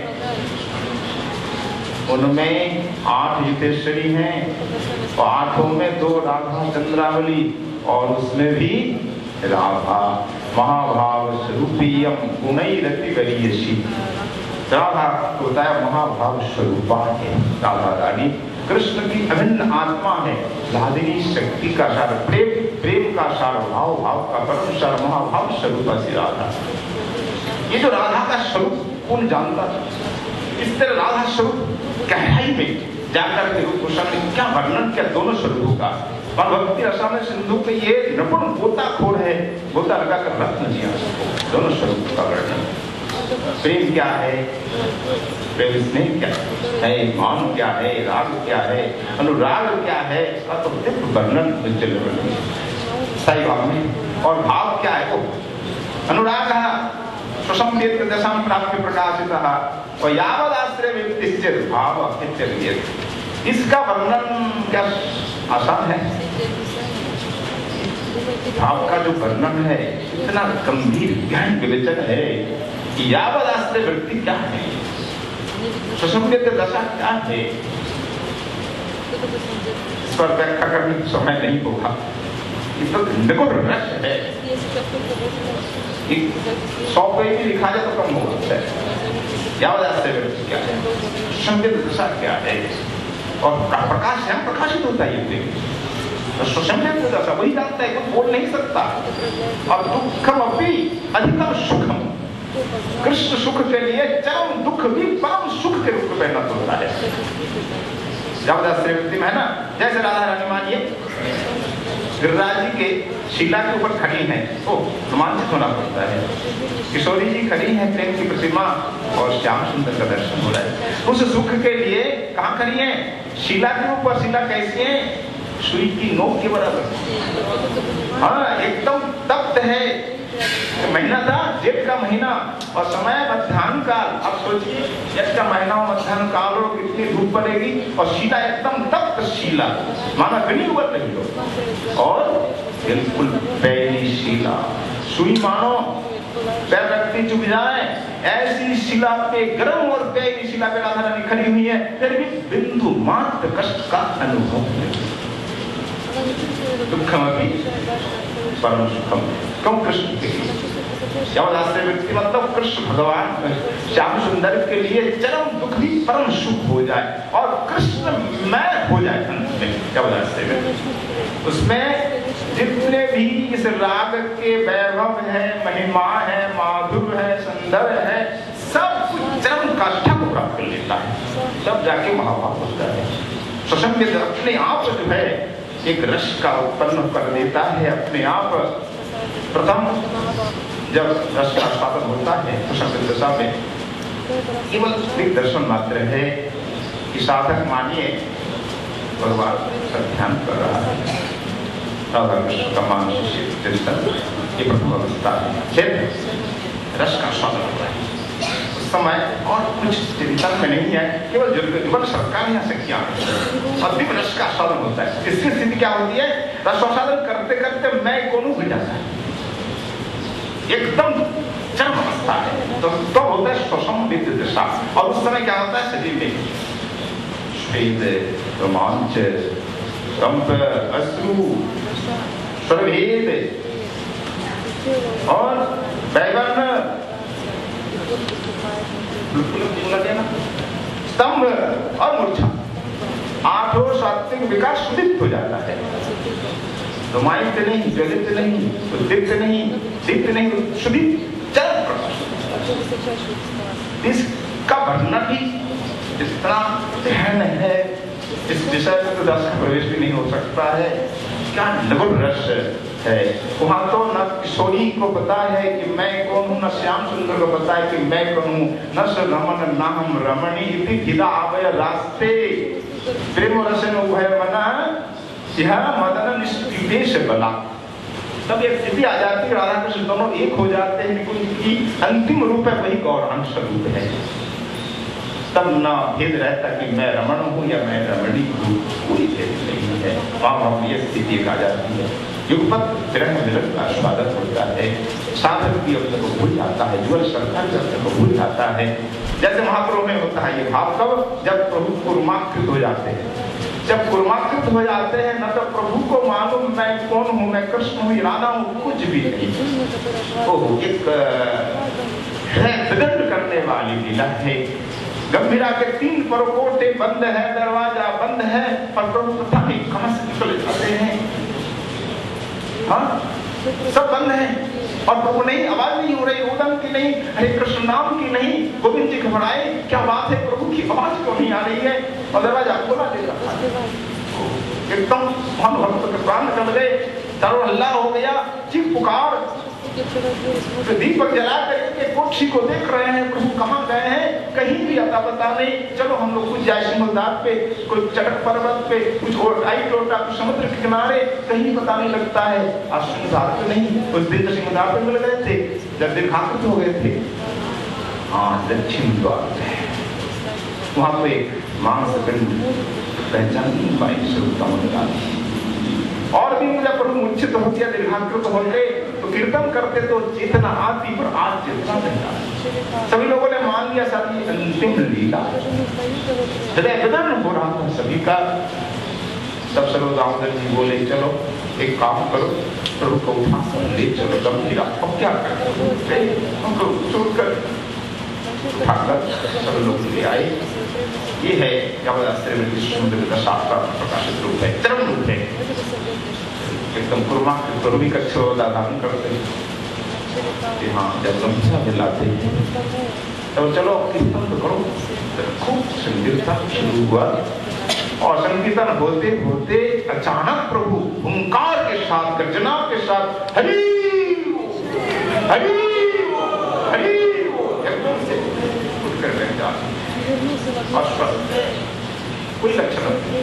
S3: उनमें 8 युतेश्वरी हैं, और 8 में 2 राधा चंद्रावली, और उसमें भी राधा महाभाव स्वरूपीयम गुणैरति गरीयसी, राधा को बताया महाभाव स्वरूपा है, राधा रानी कृष्ण की अभिन्न आत्मा है, लादिनी शक्ति का सार, प्रेम का सार, भाव का परम सार, महाभाव स्वरूपा सी राधा। ये जो राधा का स्वरूप कौन जानता था, इस तरह राधा स्वरूप गहराई में जाकर के रूप गोस्वामी क्या वर्णन किया दोनों स्वरूपों का। और भक्ति रसायन सिंधु के ये निपुण गोताखोर है, गोता लगाकर रख न दिया दोनों स्वरूप का वर्णन। प्रेम क्या है, प्रेम स्नेह क्या है, मान क्या है, राग क्या है, अनुराग क्या है, इसका तो दिव्य वर्णन सही भाव में। और भाव क्या है, वो अनुराग सुसंवेद दशाम प्राप्त प्रकाशितः और यावद आश्रय व्यक्तिश्चेत भाव इत्यर्थ। इसका वर्णन क्या आसान है, भाव का जो वर्णन है इतना गंभीर गहन विवेचन है कि यावद आश्रय वृत्ति क्या है, सुसंवेद दशा क्या है, इस पर व्याख्या करने का समय नहीं होगा। इस पर निगुण रस है, 100 पेज भी लिखा जाए तो कम हो सकता है। यावद आश्रय वृत्ति क्या है, सुसंवेद दशा क्या है, और प्रकाश है, प्रकाशित होता है ये तो सुसंवेद दशा वही जानता है, कोई बोल नहीं सकता। और दुखम अपनी अधिकतम सुखम, कृष्ण सुख के लिए चरम दुख भी परम सुख के रूप में परिणत होता है। जबरदस्त वृत्ति में है ना, जैसे राधा रानी मानिए गिरिराज जी के शिला के ऊपर खड़ी हैं, तो रोमांचित होना पड़ता है। किशोरी जी खड़ी हैं प्रेम की प्रतिमा और श्याम सुंदर का दर्शन हो रहा है। उस सुख के लिए कहाँ खड़ी है, शिला के ऊपर। शिला कैसी है, सुई की नोक के बराबर, हाँ एकदम तप्त है। महीना था जेठ का महीना और समय मध्याह्न काल। अब सोचिए जेठ का महीना और मध्याह्न काल हो, कितनी धूप पड़ेगी और शिला एकदम तप्त शिला, माना गली उबर रही हो, और बिल्कुल पहली शिला सुई मानो पैर रखती चुक जाए, ऐसी शिला पे गरम और गहरी शिला पे राधा रानी खड़ी हुई है, फिर भी बिंदु मात्र कष्ट का अनुभव नहीं। दुखमपि परम सुखम, क्यों कृष्ण के लिए श्यामदास व्यक्ति मतलब कृष्ण भगवान श्याम सुंदर के लिए चरम दुख भी परम सुख हो जाए और कृष्ण मैं हो जाए अंत में। श्यामदास उसमें जितने भी इस राग के वैभव है, महिमा है, माधुर्य है, सौंदर्य है, सब कुछ चरम काष्ठा को प्राप्त कर लेता है, सब जाके महाभाव होता है। स्वसंग अपने आप जो है एक रस का उत्पन्न कर देता है अपने आप। प्रथम जब रस का आस्वादन होता है तो संत दशा में केवल एक दर्शन मात्र है कि साधक मानिए भगवान का ध्यान कर रहा है, राधा कृष्ण का मानसिक चिंतन ये प्रथम अवस्था है। फिर रस का आस्वादन होता है, उस समय और कुछ चिंतन में नहीं है, केवल जुगल सरकार या संख्या अंतिम रस का आस्वादन होता है। इसकी स्थिति क्या होती है? रस आस्वादन करते करते मैं कौन भूल जाता है, एकदम चरम अवस्था है। तो होता है स्वसंवित दशा, और उस समय क्या होता है शरीर में स्वेद, रोमांच, कंप, अश्रु, स्वरभेद और बैगन, स्तंभ और मूर्छा, आठों सात्विक विकार सुदीप्त हो जाता है। रोमांच नहीं, ज्वलित नहीं, उद्दीप्त नहीं, दीप्त नहीं, सुदीप्त चरम प्रकाश। इसका वर्णन भी इतना गहन है, इस विषय में तो दस का प्रवेश भी नहीं हो सकता है। क्या लघु रस है वहां, तो न किशोरी को पता है कि मैं कौन हूँ, न श्याम सुंदर को पता है कि मैं कौन हूँ। न स रमन न हम रमणी इति गिला आवय रास्ते प्रेम रसन उभय मना यह मदन निष्कृतेश बला। तब एक स्थिति आ जाती है, राधा कृष्ण दोनों एक हो जाते हैं, लेकिन उनकी अंतिम रूप है वही गौरांग स्वरूप है। तब न भेद रहता कि मैं रमण हूँ या मैं रमणी हूँ, कोई भेद नहीं है। वहां ये स्थिति आ जाती है, युगपत विरह मिलन का आस्वादन होता है, साधक भी अपने को भूल जाता है, जुगल सरकार भी अपने को भूल जाता है। जैसे महाप्रभु में होता है ये भाव, कब? जब प्रभु कुर्माकृत हो जाते हैं। जब कुर्माकृत हो जाते हैं न तो प्रभु को मालूम मैं कौन हूँ, मैं कृष्ण हूँ, राधा हूँ, कुछ भी नहीं। ओह, एक विदंड करने वाली लीला है। गंभीरा के 3 परकोटे बंद है, दरवाजा बंद है, पर प्रभु पता नहीं कहां से निकल जाते हैं। हाँ, सब बंद है और प्रभु नहीं, आवाज नहीं हो रही, उदम की नहीं, हरे कृष्ण नाम की नहीं। गोविंद जी घबराए, क्या बात है, प्रभु की आवाज क्यों नहीं आ रही है? और दरवाजा खोला दे रहा था, एकदम भक्त के प्राण निकल गए, चारों हल्ला हो गया, चीख पुकार। दीपक जला करके कोठी को देख रहे हैं, प्रभु कहाँ गए हैं, कहीं भी अता पता नहीं। चलो हम लोग कुछ जाए सिंहदार पे, कोई चटक पर्वत पे, कुछ आई टोटा, कुछ समुद्र के किनारे, कहीं पता नहीं लगता है। आज सिंहदार पे नहीं, उस दिन तो सिंहदार पे मिल गए थे जब दिन खाकृत हो गए थे। हाँ, दक्षिण द्वार पे वहां पे मांस पिंड पहचान नहीं पाई श्रोता और भी मुझे प्रभु मूर्छित हो गया, दीर्घाकृत हो गए, तो कीर्तन करते तो चेतना आती, पर आज चेतना नहीं आती। सभी लोगों ने मान लिया सारी अंतिम लीला, हृदय विदर्न हो रहा था सभी का। तब सर्व दामोदर जी बोले, चलो एक काम करो, प्रभु को उठा कर ले चलो गंभीरा। अब क्या करें, हमको छोड़कर उठाकर सब लोग ले आए। ये है समुद्र का साक्षात प्रकाशित रूप है, चरम रूप है, एकदम कुर्मा प्रभु का धारण करते हैं। हाँ, जब गंभीरा दिलाते हैं तब चलो कीर्तन तो करो। खूब संकीर्तन शुरू हुआ और संकीर्तन होते होते अचानक प्रभु हुंकार के साथ, गर्जना के साथ हरि हरि हरि एकदम से उठकर बैठ जाते, कोई लक्षण नहीं।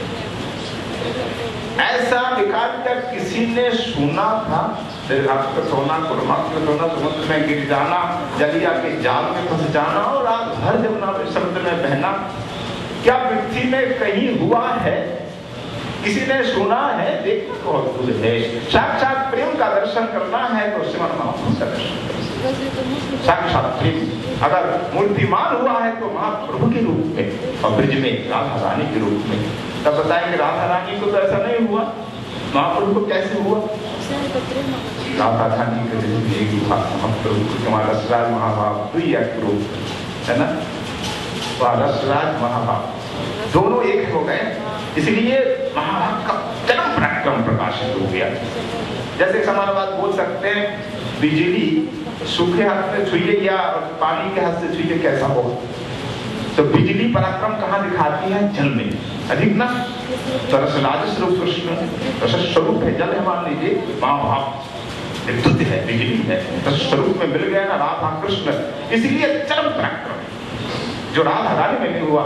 S3: ऐसा विकार जब किसी ने सुना था, दीर्घाकृत होना, कुर्माकृत होना, समुद्र में गिर जाना, जलिया के जाल में फंस जाना और रात भर जमुना में समुद्र में बहना, क्या पृथ्वी में कहीं हुआ है किसी ने सुना है, देखना बहुत दूर है। साक्षात प्रेम का दर्शन करना है तो श्रीमद् महाप्रभु का दर्शन करें। साक्षात प्रेम अगर मूर्तिमान हुआ है तो महाप्रभु के रूप में और ब्रज में राधा रानी के रूप में। तब बताएंगे राधा रानी को तो ऐसा नहीं हुआ, महाप्रभु को कैसे हुआ? राधा रानी के ब्रज में एक हुआ, महाप्रभु को तुम्हारा रसराज महाभाव दुई एक रूप है ना, वह रसराज महाभाव दोनों एक हो गए। इसलिए महाभारत का चरम पराक्रम प्रकाशित हो गया। जैसे समान बात बोल सकते हैं, बिजली सूखे हाथ से छुइए या पानी के हाथ से छुइए कैसा होगा? तो बिजली पराक्रम कहाँ दिखाती है? जल में अधिक ना। तो रसराज स्वरूप कृष्ण रस स्वरूप है, जल है मान लीजिए, महाभाव विद्युत है, बिजली है, रस स्वरूप में मिल गया ना राधा कृष्ण, इसलिए चरम पराक्रम जो राधा रानी में नहीं हुआ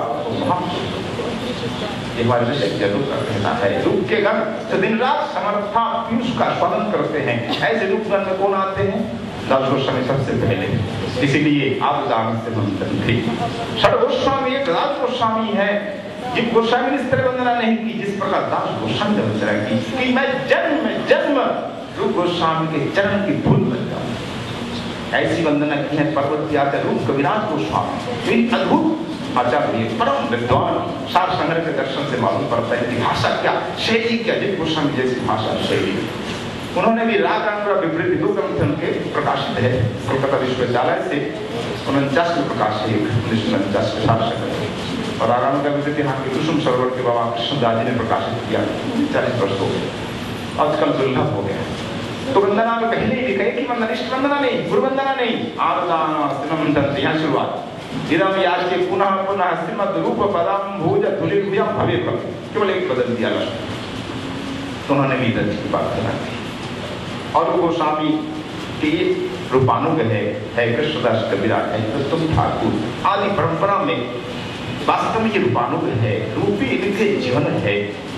S3: एक बार जरूर का कहना है। रूप के गण तो दिन रात समर्था पीयूष का स्वागत करते हैं। ऐसे रूप गण में कौन आते हैं? दास गोस्वामी सबसे पहले, इसीलिए आप दान से मंत्र थे। षड गोस्वामी एक दास गोस्वामी है, जिन गोस्वामी ने इस तरह वंदना नहीं की जिस प्रकार दास गोस्वामी ने वंदना की कि मैं जन्म रूप गोस्वामी के चरण की धूल बन जाऊं। ऐसी वंदना की है पर्वत आचार्य रूप कविराज गोस्वामी, अद्भुत आचार्य, परम विद्वान। सार संग्रह के दर्शन से मालूम पड़ता है कि भाषा क्या, शैली क्या, जिन गोस्वामी जैसी भाषा शैली। उन्होंने भी राग रंग विवृत्ति दो ग्रंथ उनके प्रकाशित है कोलकाता विश्वविद्यालय से 49 में प्रकाश है, 1949 में सार संग्रह। और राग का विवृत्ति यहाँ के कुसुम सरोवर के बाबा कृष्णदास जी ने प्रकाशित किया, 40 वर्ष हो गए, आजकल दुर्लभ हो गया। तो वंदना में पहले ही लिखा है कि वंदनिष्ठ वंदना नहीं, गुरु वंदना नहीं, आरदान यहाँ शुरुआत इदम याच के पुनः पुनः श्रीमद् रूप पदम भुज धुलिभुजम भवे भवे, केवल एक बदल दिया लक्ष्य। तो उन्होंने भी दर्ज की बात बना दी। और गोस्वामी के रूपानुग है कृष्णदास कबीरा है, तुम ठाकुर आदि परंपरा में वास्तव में ये रूपानुग है, रूपी इनके जीवन है।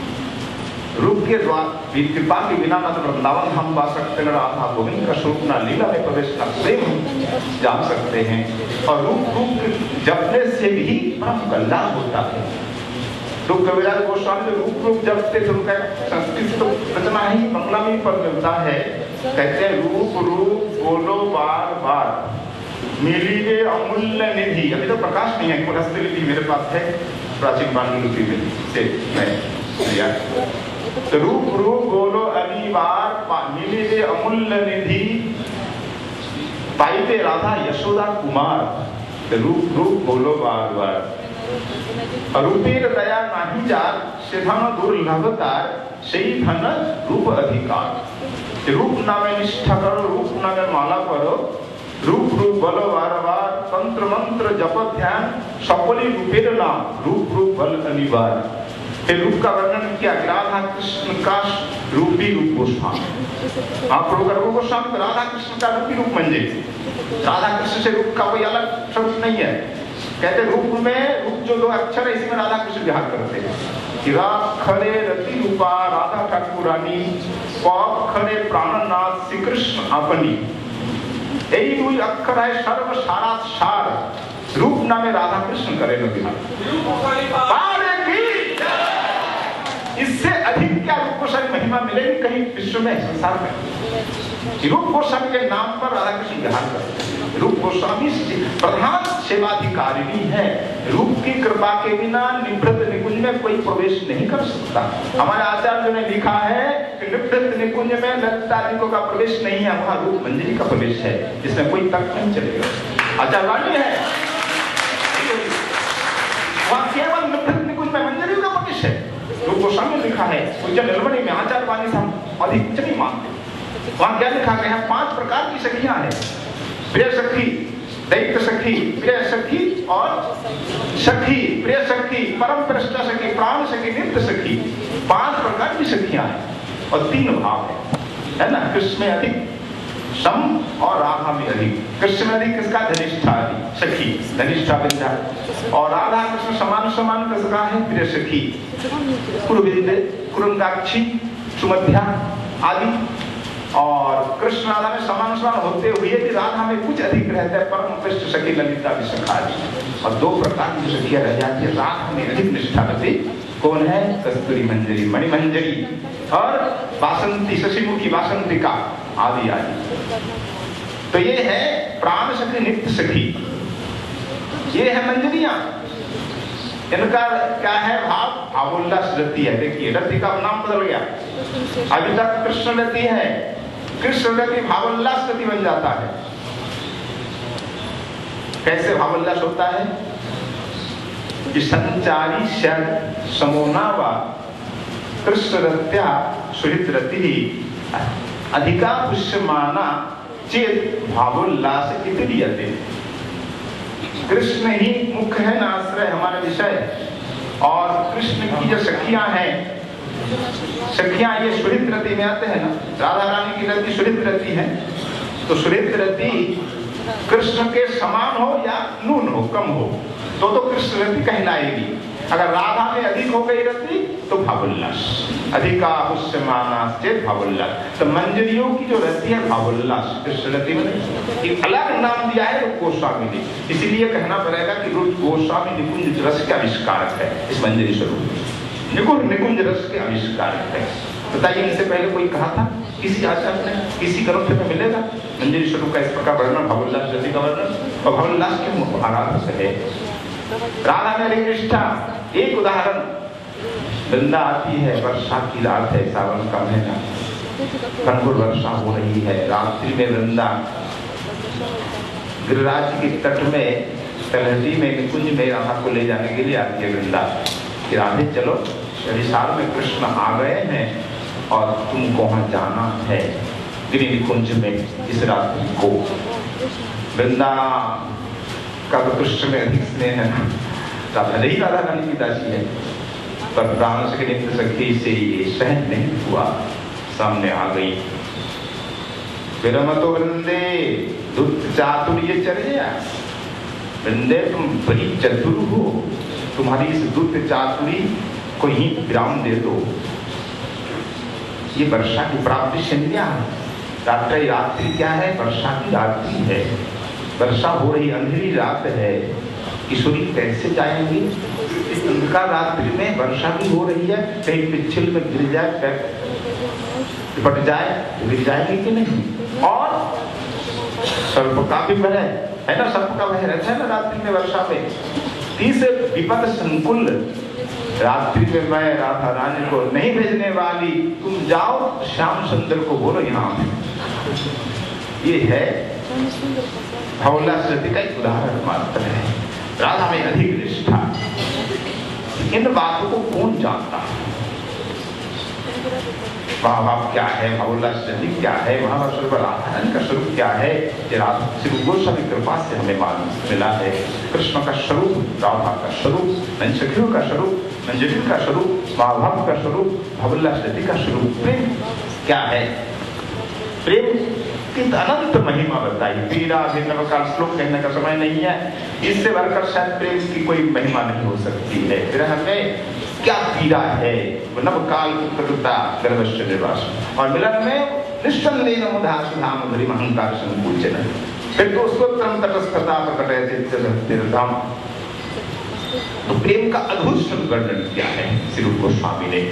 S3: रूप के द्वारा कृपा के बिना न तो वृंदावन हम पा सकते न राधा गोविंद का स्वरूप न लीला में प्रवेश न प्रेम जान सकते हैं। और रूप जपने से भी परम कल्याण होता है। तो कविराज गोस्वामी जो रूप जपते थे उनका संस्कृत तो रचना ही बंगला में पर मिलता है, कहते हैं रूप बोलो बार बार मिली अमूल्य निधि। अभी तो प्रकाश नहीं है, हस्तलिपि मेरे पास है प्राचीन पांडुलिपि में से मैं लिया। तो रूप बोलो अभी बार मिली अमूल्य निधि पाइते राधा यशोदा कुमार। तो रूप बोलो बार बार रूपेर दया नाही जार से धन दुर्लभतार सही धन रूप अधिकार। रूप नामे निष्ठा करो, रूप नामे माला करो, रूप बल बार बार तंत्र मंत्र जप ध्यान सफली रूपेर नाम रूप बल अनिवार्य। रूप का वर्णन किया राधा कृष्ण का रूपी रूप गोस्वामी। आप गोस्वामी राधा कृष्ण का रूपी रूप मंजे, राधा कृष्ण से रूप का कोई अलग स्वरूप नहीं है। कहते रूप में रूप जो दो अक्षर है इसमें राधा कृष्ण विहार करते हैं। खरे रति रूपा राधा ठाकुरानी खरे प्राणनाथ श्री कृष्ण अपनी। यही दुई अक्षर है सर्व सारा सार रूप नामे राधा कृष्ण करे न विहार। इससे अधिक क्या रूप गोस्वामी महिमा मिलेगी कहीं विश्व में, संसार में? रूप गोस्वामी के नाम पर राधा कृष्ण विहार करते हैं। रूप गोस्वामी प्रधान सेवाधिकारी है। रूप की कृपा के बिना निवृत्त निकुंज में कोई प्रवेश नहीं कर सकता। हमारे आचार्य ने लिखा है कि निवृत्त निकुंज में ललितादिकों का प्रवेश नहीं है, वहां रूप मंजरी का प्रवेश है, इसमें कोई तर्क नहीं चलेगा। आचार्य वाणी है वहां केवल निवृत्त निकुंज में मंजरी का प्रवेश है। रूप गोस्वामी लिखा है निर्मणी में आचार्य वाणी से हम अधिक नहीं मानते। वहां क्या लिखा गया है? 5 प्रकार की सखियां हैं, प्रिय सखी, दैत्य सखी, प्रिय सखी और सखी, प्रिय सखी, परम प्रष्टा सखी, प्राण सखी, नित्य सखी। 5 प्रकार की सखियां हैं और 3 भाव है ना। कृष्ण में अधिक सम और राधा में अधिक। कृष्ण में अधिक किसका? धनिष्ठा अधिक सखी, धनिष्ठा विद्या। और राधा कृष्ण समान समान किसका है? प्रिय सखी, कुरुविंद, कुरुंगाक्षी, सुमध्या आदि। और कृष्ण राधा में समान समान होते हुए भी राधा में कुछ अधिक रहता है, परम उत्कृष्ट सखी ललिता भी सखा दी। और 2 प्रकार की सखियां रह जाती है, राधा में अधिक निष्ठा रहती कौन है? कस्तूरी मंजरी, मणिमंजरी और वासंती, शशिमुखी वासंतिका आदि आदि। तो ये है प्राण सखी, नित्य सखी, ये है मंजरियां। इनका क्या है भाव? भावोल्लास रति है। देखिए रति का नाम बदल गया, अभी तक कृष्ण रति है, कृष्ण रति भावोल्लास रति बन जाता है। कैसे भावोल्लास होता है? कि संचारी शर समोनावा कृष्ण रत्या सुहित रति अधिका पुष्यमाना चेत भावोल्लास इति। कृष्ण ही मुख्य है ना आश्रय हमारा विषय, और कृष्ण की जो सखियां हैं, सखियां ये सुहित रति में आते हैं ना। राधा रानी की रति सुहित रति है, तो सुहित रति कृष्ण के समान हो या नून हो, कम हो, तो कृष्ण रति कहलाएगी। अगर राधा में अधिक हो गई रति तो भावोल्लास, अधिका पुष्यमाना चेत भावोल्लास। तो मंजरियों की जो रति है भावोल्लास, कृष्ण रति में एक अलग नाम दिया है रूप गोस्वामी ने। इसीलिए कहना पड़ेगा कि रूप गोस्वामी निकुंज रस के आविष्कारक है। इस मंजरी स्वरूप निकुंज रस के आविष्कारक है। बताइए, इससे पहले कोई कहा था किसी आचार्य ने, किसी ग्रंथ में मिलेगा मंजरी स्वरूप का इस प्रकार वर्णन, भावोल्लास रति का वर्णन? और भावोल्लास के आराध है राधा मेरी निष्ठा। एक उदाहरण, वृंदा आती है, वर्षा की रात है, सावन का महीना, घनघोर वर्षा हो रही है, रात्रि में वृंदा गिरिराज के तट में तलहटी में निकुंज में राधा को ले जाने के लिए आती है वृंदा कि राधे चलो, विशाल में कृष्ण आ गए हैं और तुमको वहां जाना है गिरि निकुंज में इस रात्रि को। वृंदा का तो कृष्ण में अधिक स्नेह है, राधा नहीं, राधा रानी की दासी है, पर प्राण सखी नित्य सखी से ये सहन नहीं हुआ, सामने आ गई। विरमतो वृंदे दुत चातुर्य चर्या, वृंदे तुम बड़ी चतुर हो, तुम्हारी इस दुत चातुरी को ही विराम दे दो। ये वर्षा की प्राप्ति संज्ञा, रात्रि क्या है? वर्षा की रात्रि है, वर्षा हो रही, अंधेरी रात है, किशोरी कैसे जाएंगी इस अंधकार रात्रि में? वर्षा भी हो रही है, कहीं पिछल में गिर जाए, लिपट जाए तो गिर जाएगी कि नहीं? और सर्प का भी भय है ना, सर्प का भय रहता है ना रात्रि में वर्षा में। तीसरे विपद संकुल रात्रि में मैं राधा रानी को नहीं भेजने वाली, तुम जाओ श्याम सुंदर को बोलो यहाँ। ये है भावोल्लास रति का एक उदाहरण मात्र है। राधा में अधिक निष्ठा, इन बातों को कौन जानता है? भाव क्या है, भावोल्लास रति क्या है, वहां का स्वरूप राधा का स्वरूप क्या है, ये राधा श्री गोस्वामी कृपा से हमें मालूम मिला है। कृष्ण का स्वरूप, राधा का स्वरूप, सखियों का स्वरूप, मंजरी का स्वरूप, महाभाव का स्वरूप, भावोल्लास रति का स्वरूप। प्रेम क्या है? प्रेम की अनंत महिमा बताई। पीड़ा अभिनव काल श्लोक कहने का समय नहीं है, इससे बढ़कर शायद प्रेम की कोई महिमा नहीं हो सकती है। फिर हमें क्या पीड़ा है, नव काल की कटुता गर्भस्य निर्वास, और मिलन में निस्संदेह मुधा सुधा मधुरी अहंकार संकुचन। फिर दोस्तोत्तम तटस्थता प्रकटे चित्तधाम। तो प्रेम का अद्भुत वर्णन किया है श्री रूप गोस्वामी ने।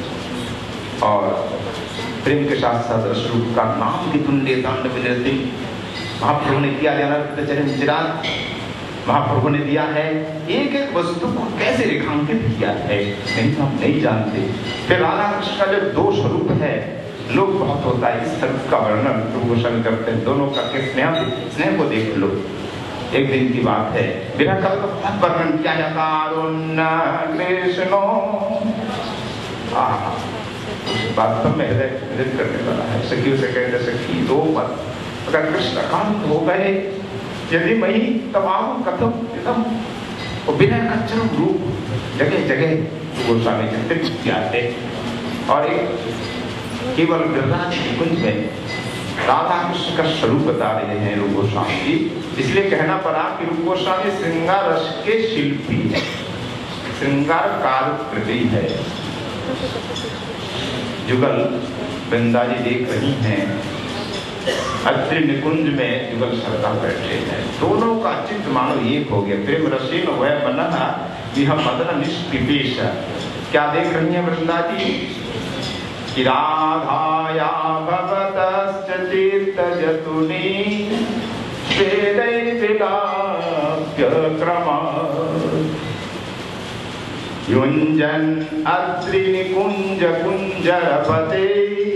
S3: और प्रेम के साथ साथ रसरूप का नाम की तुल्य तांडव विनृति महाप्रभु ने किया। चिराग महाप्रभु ने दिया है, एक एक वस्तु को कैसे रेखांकित किया है नहीं हम नहीं जानते। फिर राधा कृष्ण का जो दो स्वरूप है, लोग बहुत होता है इस स्वरूप का वर्णन प्रभु गोस्वामी करते हैं। दोनों का स्नेह को देख लो। एक दिन की बात है, विरह का तो बहुत वर्णन किया जाता। वास्तव में हृदय विदित करने वाला है। सखियों से कहते सखी दो मत, अगर कृष्ण एकांत हो गए यदि मही तब आओ कथम एकदम। और विनय का चरम रूप जगह जगह गोस्वामी चिंतित किया है। और एक केवल गिरिराज निकुंज में राधा कृष्ण का स्वरूप बता रहे हैं रूप गोस्वामी जी। इसलिए कहना पड़ा कि रूप गोस्वामी श्रृंगार रस के शिल्पी है, श्रृंगार काल कृति है। जुगल वृंदा जी देख रही हैं, अत्रि निकुंज में जुगल सरकार बैठे हैं। दोनों का चित्त मानो एक हो गया। प्रेम रसीन वह बनना यह मदन निष्पिपेश, क्या देख रही हैं वृंदा जी? कि राधाया भवतश्च चित्तजतुनि स्वेदैर्विलाप्य क्रमात् युञ्जन् अत्रिनिकुञ्ज कुञ्जरपते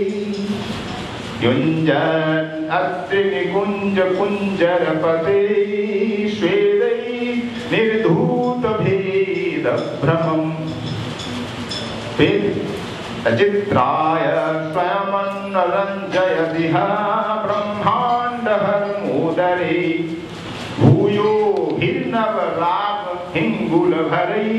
S3: युञ्जन् अत्रिनिकुञ्ज कुञ्जरपते स्वेदै निर्धूतभेदभ्रमम् चित्राय स्वयमन्नरञ्जयति ब्रह्माण्डहरमुदरे भूयो हिर्नवराग हिंगुलभरै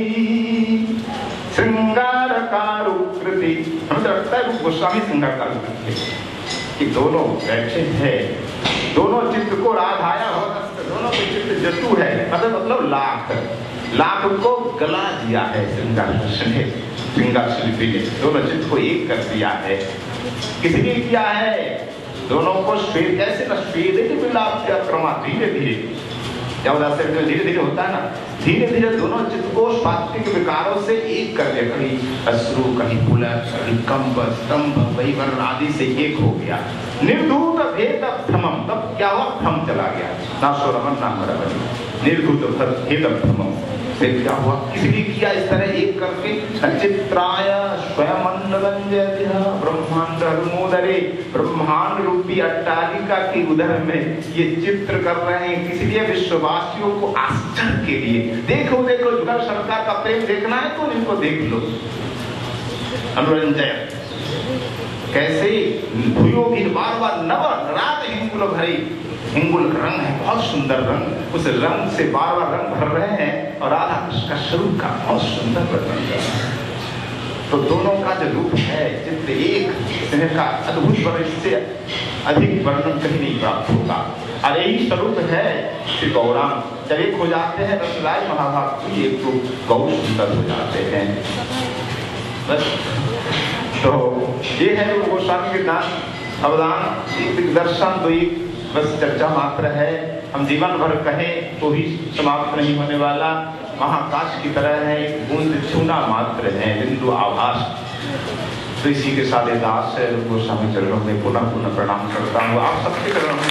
S3: श्रृंगारकारुकृति। हमें तो लगता है रूप गोस्वामी श्रृंगारकारुकृति कि दोनों बैठे हैं, दोनों चित्र को राधाया हो, दोनों के चित्र जतु है, मतलब लाख को गला दिया है श्रृंगार शिल्पी ने, दोनों चित्र को एक कर दिया है। किसने किया है? दोनों को श्वेत, कैसे न श्वेत विलाप क्रमा, धीरे धीरे जब धीरे धीरे होता है ना, धीरे धीरे दोनों चित्र को स्वात्विक विकारों से एक कर दिया। कहीं अश्रु, कहीं पुलक, कहीं कंब, स्तंभ, वैवर्ण आदि से एक हो गया। निर्धूत भेद भ्रमम, तब क्या हुआ? भ्रम चला गया, ना स्वरमन ना मरमन, निर्धूत भेद भ्रमम। फिर क्या हुआ? किसने किया इस तरह एक करके? चित्राय स्वयमन्नरञ्जयति ब्रह्मांड हरमुदरे, ब्रह्मांड रूपी अट्टालिका के उदर में ये चित्र कर रहे हैं। किस लिए? विश्ववासियों को आश्चर्य के लिए। देखो देखो, जुगल सरकार का प्रेम देखना है तो इनको देख लो। अनुरंजय कैसे भूयो भी बार बार नव रात हिंगुल भरी, हिंगुल रंग है, बहुत सुंदर रंग, उस रंग से बार बार रंग भर रहे हैं और राधा कृष्ण का स्वरूप का बहुत सुंदर वर्णन कर रहे हैं। तो दोनों का जो रूप है चित्र एक का अद्भुत वर्णन, इससे अधिक वर्णन कहीं नहीं प्राप्त होगा। और यही स्वरूप है श्री गौरांग। जब एक हो जाते हैं रसराय महाभाग की एक रूप, गौर सुंदर हो जाते हैं। बस तो ये है गोस्वामी के दान अवदान, एक दर्शन, तो एक बस चर्चा मात्र है। हम जीवन भर कहें तो ही समाप्त नहीं होने वाला। महाकाश की तरह है, एक बूंद छूना मात्र है, बिंदु आभास। तो इसी के साथ दास है गोस्वामी चरणों में पुनः पुनः प्रणाम करता हूँ। आप सबके चरणों में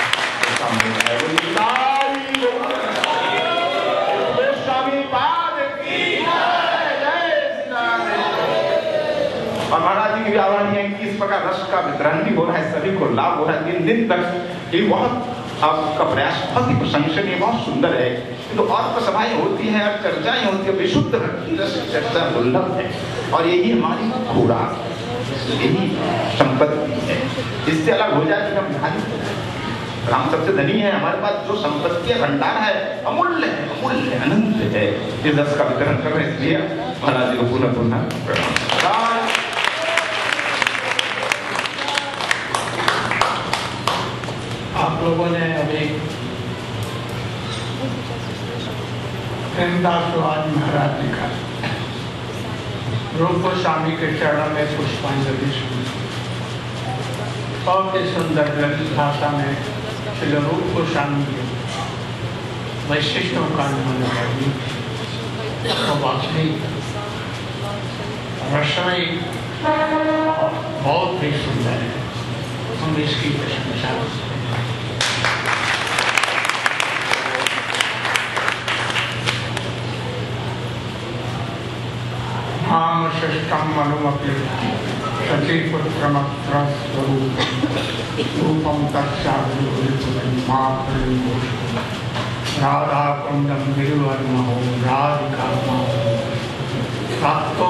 S3: और महाराज जी की आह्वान है कि इस प्रकार रस का वितरण भी हो रहा है, सभी को लाभ हो रहा है। 3 दिन तक ये बहुत आपका प्रयास बहुत ही प्रशंसनीय, बहुत सुंदर है। तो और सभाएं होती हैं और चर्चाएं होती है, विशुद्ध भक्ति रस चर्चा दुर्लभ है और यही हमारी खुराक, यही संपत्ति है। इससे अलग हो जाए तो हम धनी, हम सबसे धनी है। हमारे पास जो संपत्ति भंडार है अमूल्य है, अमूल्य अनंत है। इस रस का वितरण कर रहे हैं, इसलिए महाराज जी को पुनः पुनः प्रणाम।
S2: आप लोगों ने अभी प्रेमदास महाराज जी का रूप गोस्वामी के चरणों में पुष्पांजलि सुनी। बहुत ही सुंदर ललित भाषा में श्री रूप गोस्वामी के वैशिष्टों का वर्णन, तो वास्तविक रसमयी बहुत ही सुंदर है। हम इसकी प्रशंसा नाम श्रेष्ठम मनुमपि सतीपुत्रमत्र स्वरूपम तत्साधुर्मात्रिभूष राधा कुंडम गिरिवर्णो राधिका प्राप्तो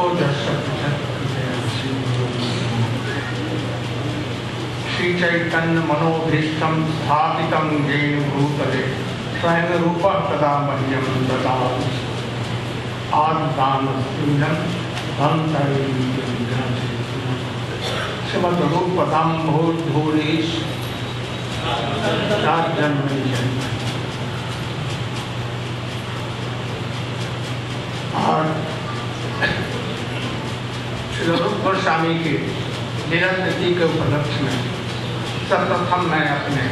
S2: श्री चैतन्य मनोभीष्टम स्थापितं येन भूतले स्वयं रूपः तदा मह्यं ददाति आदानस्तीनं श्रीमद् रूपदाम्भोधूरीश और श्री रूप गोस्वामी के निरंती के उपलक्ष्य में सर्वप्रथम मैं अपने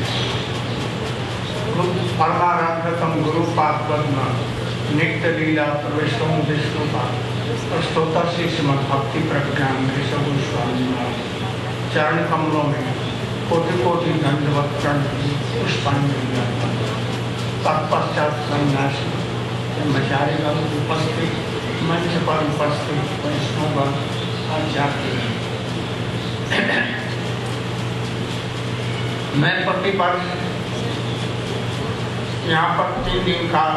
S2: परमाराध्यतम गुरु पाद नित्य लीला प्रविष्टों विष्णु पाद श्रोता श्री श्रीमद् भक्ति प्रज्ञान केशव गोस्वामी चरण कमलों में कोटि कोटि दंडवत प्रणति पुष्पांजलि तत्पश्चात सन्यासी ब्रह्मचारीगण उपस्थित मंच पर उपस्थित वैष्णवगण आचार्य। मैं प्रतिवर्ष यहाँ पर 3 दिन का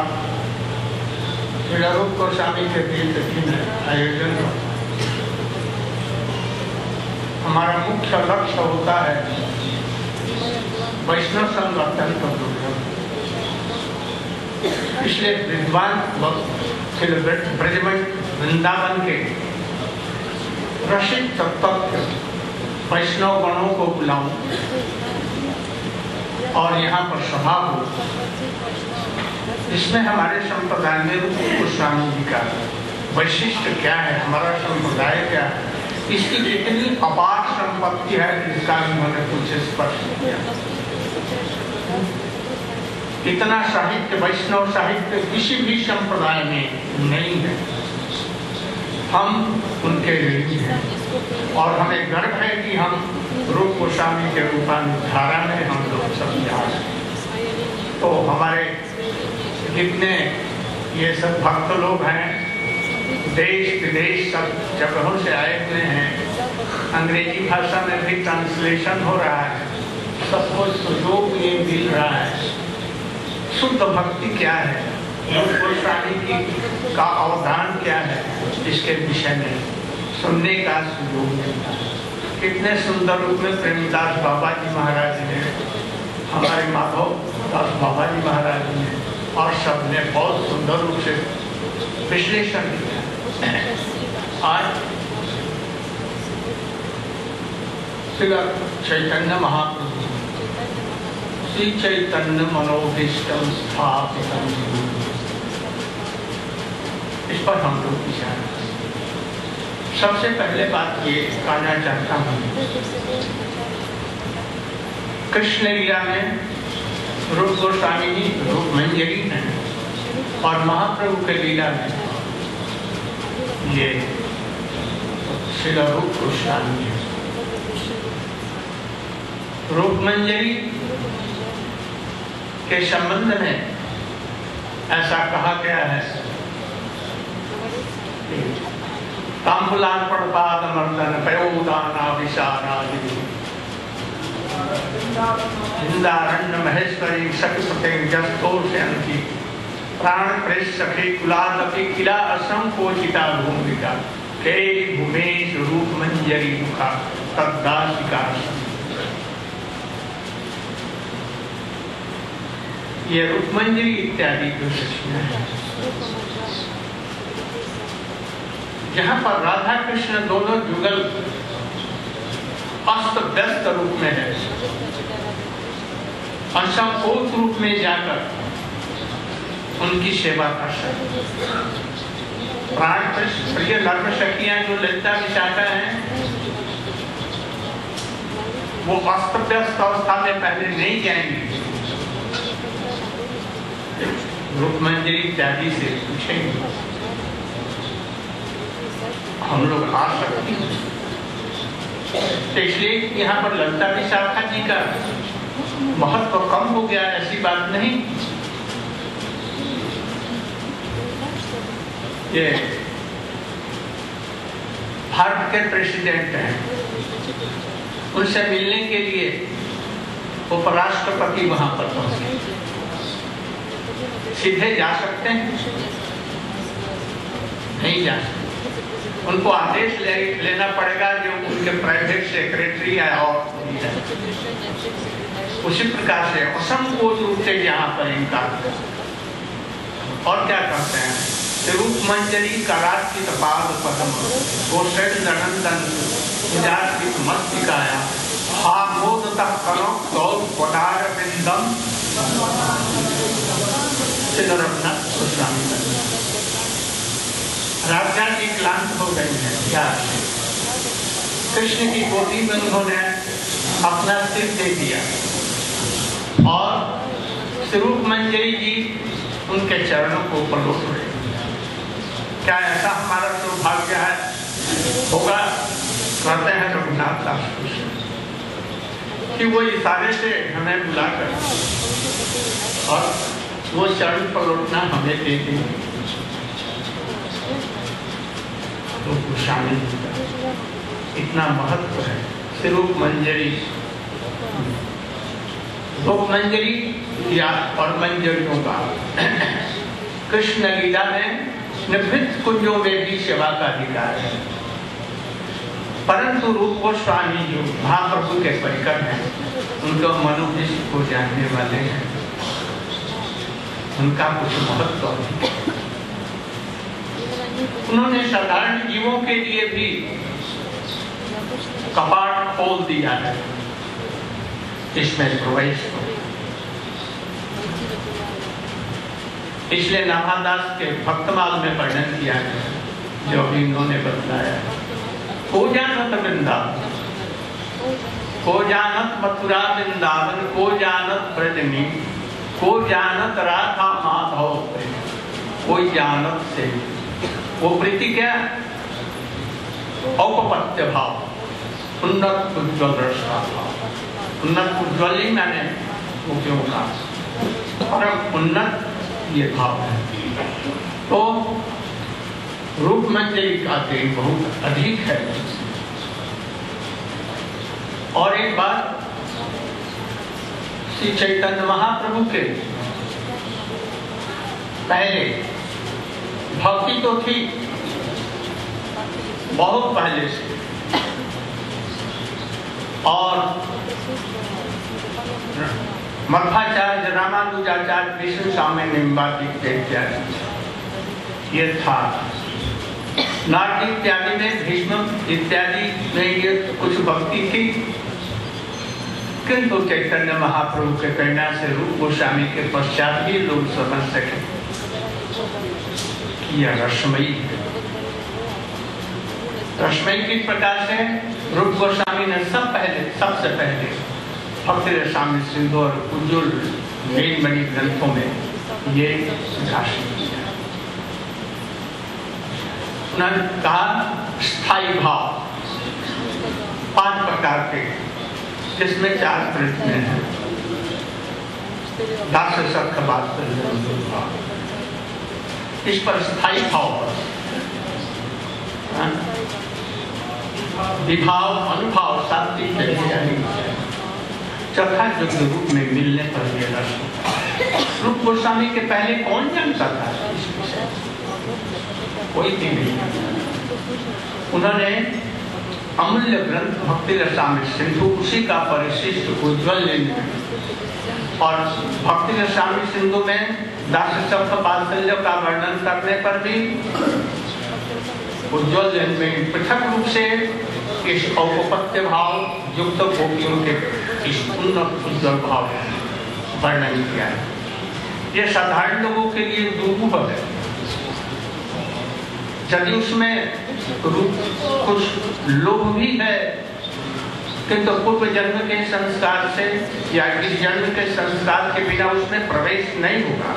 S2: रूप गोस्वामी के तीर्थ में आयोजन होता है। हमारा मुख्य लक्ष्य होता है वैष्णव संघ अत्यंत दुर्लभ, इसलिए विद्वान ब्रजमंड वृंदावन के रसिक तत्व वैष्णव गणों को बुलाऊं और यहाँ पर सभा हो। इसमें हमारे संप्रदाय में रूप गोस्वामी जी का वैशिष्ट क्या है, हमारा संप्रदाय क्या है, इसकी कितनी अपार संपत्ति है, इसका उन्होंने कुछ स्पष्ट किया। इतना साहित्य वैष्णव साहित्य किसी भी संप्रदाय में नहीं है, हम उनके ऋणी हैं और हमें गर्व है कि हम रूप गोस्वामी के रूपानुधारा में हम लोग सब यहाँ हैं। तो हमारे जितने ये सब भक्त लोग हैं, देश विदेश सब जगहों से आए हुए हैं, अंग्रेजी भाषा में भी ट्रांसलेशन हो रहा है, सबको सुयोग ये मिल रहा है। शुद्ध भक्ति क्या है, रूप गोस्वामी की का अवदान क्या है, इसके विषय में सुनने का सुयोग मिलता है। कितने सुंदर रूप में प्रेमदास बाबा जी महाराज ने, हमारे माधव दास बाबा जी महाराज ने और सब ने बहुत सुंदर रूप से विश्लेषण किया। आज श्री चैतन्य महाप्रभु श्री चैतन्य मनोभीष्टम स्थापितम, इस पर हम लोग विचार। सबसे पहले बात ये कहना चाहता हूँ, कृष्ण लीला में रूप गोस्वामी जी रूप मंजरी हैं और महाप्रभु के लीला में ये श्री रूप गोस्वामी है। रूप मंजरी के संबंध में ऐसा कहा गया है, तांबुलार्पण पादमर्दन पयोदाना विशारादि इंदारण्य महेश्वरी सखपते जस्तोषयन्ति प्राण प्रेस सखे कुलादपि किला असंकोचिता भूमिका केली भूमेश रूप मंजरी मुखा तद्दासिका। ये रूप मंजरी इत्यादि जो रचना है, जहाँ पर राधा कृष्ण दोनों जुगल अस्त व्यस्त रूप में है, असंकोच रूप में जाकर उनकी सेवा कर सकते। प्राण प्रिय नर्म सखियां जो ललिता विशाखा हैं, वो अस्त व्यस्त अवस्था में पहले नहीं जाएंगी, रूप मंजरी इत्यादि से पूछेंगे हम लोग आ सकते हैं। तो इसलिए यहाँ पर ललिता विशाखा जी का महत्व कम हो गया, ऐसी बात नहीं। ये भारत के प्रेसिडेंट हैं, उनसे मिलने के लिए उपराष्ट्रपति वहां पर पहुंचे, सीधे जा सकते हैं? नहीं जा सकते, उनको आदेश लेना पड़ेगा जो उनके प्राइवेट सेक्रेटरी है और उसी प्रकार से असंकोच रूप से यहाँ पर इनका। और क्या करते हैं, रूप मंजरी कराचित पाद पद्म गोसेन नंदन उजासित मस्तिकाया हामोदतः कनक गौर पदार बिंदम सिद्धरत्न गोस्वामी। राजा की क्लांत हो गई है, क्या कृष्ण की गोदी में उन्होंने अपना सिर दे दिया और स्वरूप मंजरी जी उनके चरणों को पलोट रहे। क्या ऐसा हमारा सौभाग्य है होगा? कहते हैं रघुनाथ दास कि वो इशारे से हमें बुलाकर और वो चरण पर लौटना हमें दे देंगे तो शामिल होगा। इतना महत्व है स्वरूप मंजरी, रूप मंजरी या और मंजरियों का कृष्ण लीला में निवृत्त कुंजों में भी सेवा का अधिकार है, परंतु रूप गोस्वामी जो महाप्रभु के परिकर हैं, उनका मनोविश्व को जानने वाले हैं, उनका कुछ महत्व है। उन्होंने साधारण जीवों के लिए भी कपाट खोल दिया है इसमें प्रवेश को। इसलिए नाभादास के भक्तमाल में वर्णन किया है जो भी इन्होंने बताया। को जानत वृंदावन, को जानत मथुरा वृंदावन, को जानत ब्रज में, को जानत राधा माधव, कोई जानत से वो प्रीति क्या? औपपत्य भाव, उन्नत उज्ज्वल रस का भाव। उन्नत उज्ज्वल ही मैंने वो क्यों कहा, और उन्नत ये भाव है। तो रूप मंजरी का तेज बहुत अधिक है। और एक बात, श्री चैतन्य महाप्रभु के पहले भक्ति तो थी बहुत पहले से, और मध्वाचार्य, रामानुजाचार्य, कृष्ण स्वामी निम्बादी इत्यादि ये था। नाट्य इत्यादि में, भीष्म इत्यादि में ये कुछ भक्ति थी, किंतु चैतन्य महाप्रभु के प्रेरणा से रूप गोस्वामी के पश्चात भी लोग समझ सके कि यह रसमयी है। रसमयी किस प्रकार से? रूप गोस्वामी ने सबसे पहले भक्ति रसामृत सिंधु और उज्ज्वल वेदमणि ग्रंथों में ये प्रकाशित किया। उन्होंने कहा स्थायी भाव 5 प्रकार के, जिसमें 4 प्रश्न हैं। दास सख बात इस पर स्थायी भाव पर विभाव, अनुभाव, सात्विक चौथा युग रूप में मिलने पर यह रस होता। रूप गोस्वामी के पहले कौन जानता था इस विषय? कोई भी नहीं। उन्होंने अमूल्य ग्रंथ भक्ति रसामृत सिंधु, उसी का परिशिष्ट उज्ज्वल और भक्ति रसामृत सिंधु में दास सख वात्सल्य का वर्णन करने पर भी उज्ज्वल में पृथक रूप से इस औपपत्य भाव युक्त गोपियों के इस उन्नत उज्ज्वल भाव वर्णन किया है। यह साधारण लोगों के लिए दुर्लभ है। यदि उसमें कुछ लोभ भी है, किंतु पूर्व जन्म के संस्कार से या इस जन्म के संस्कार के बिना उसमें प्रवेश नहीं होगा।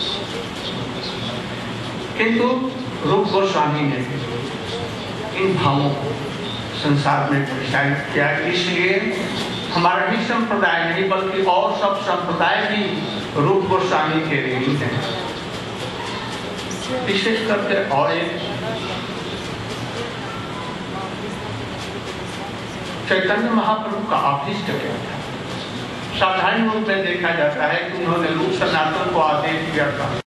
S2: किंतु रूप गोस्वामी ने इन भावों को संसार में प्रसारित किया। इसलिए हमारा ही संप्रदाय नहीं बल्कि और सब संप्रदाय भी रूप गोस्वामी के ऋणी हैं। विशेष करके और एक चैतन्य महाप्रभु का अभिष्ट क्या था? साधारण रूप में देखा जाता है कि उन्होंने रूप सनातन को आदेश दिया था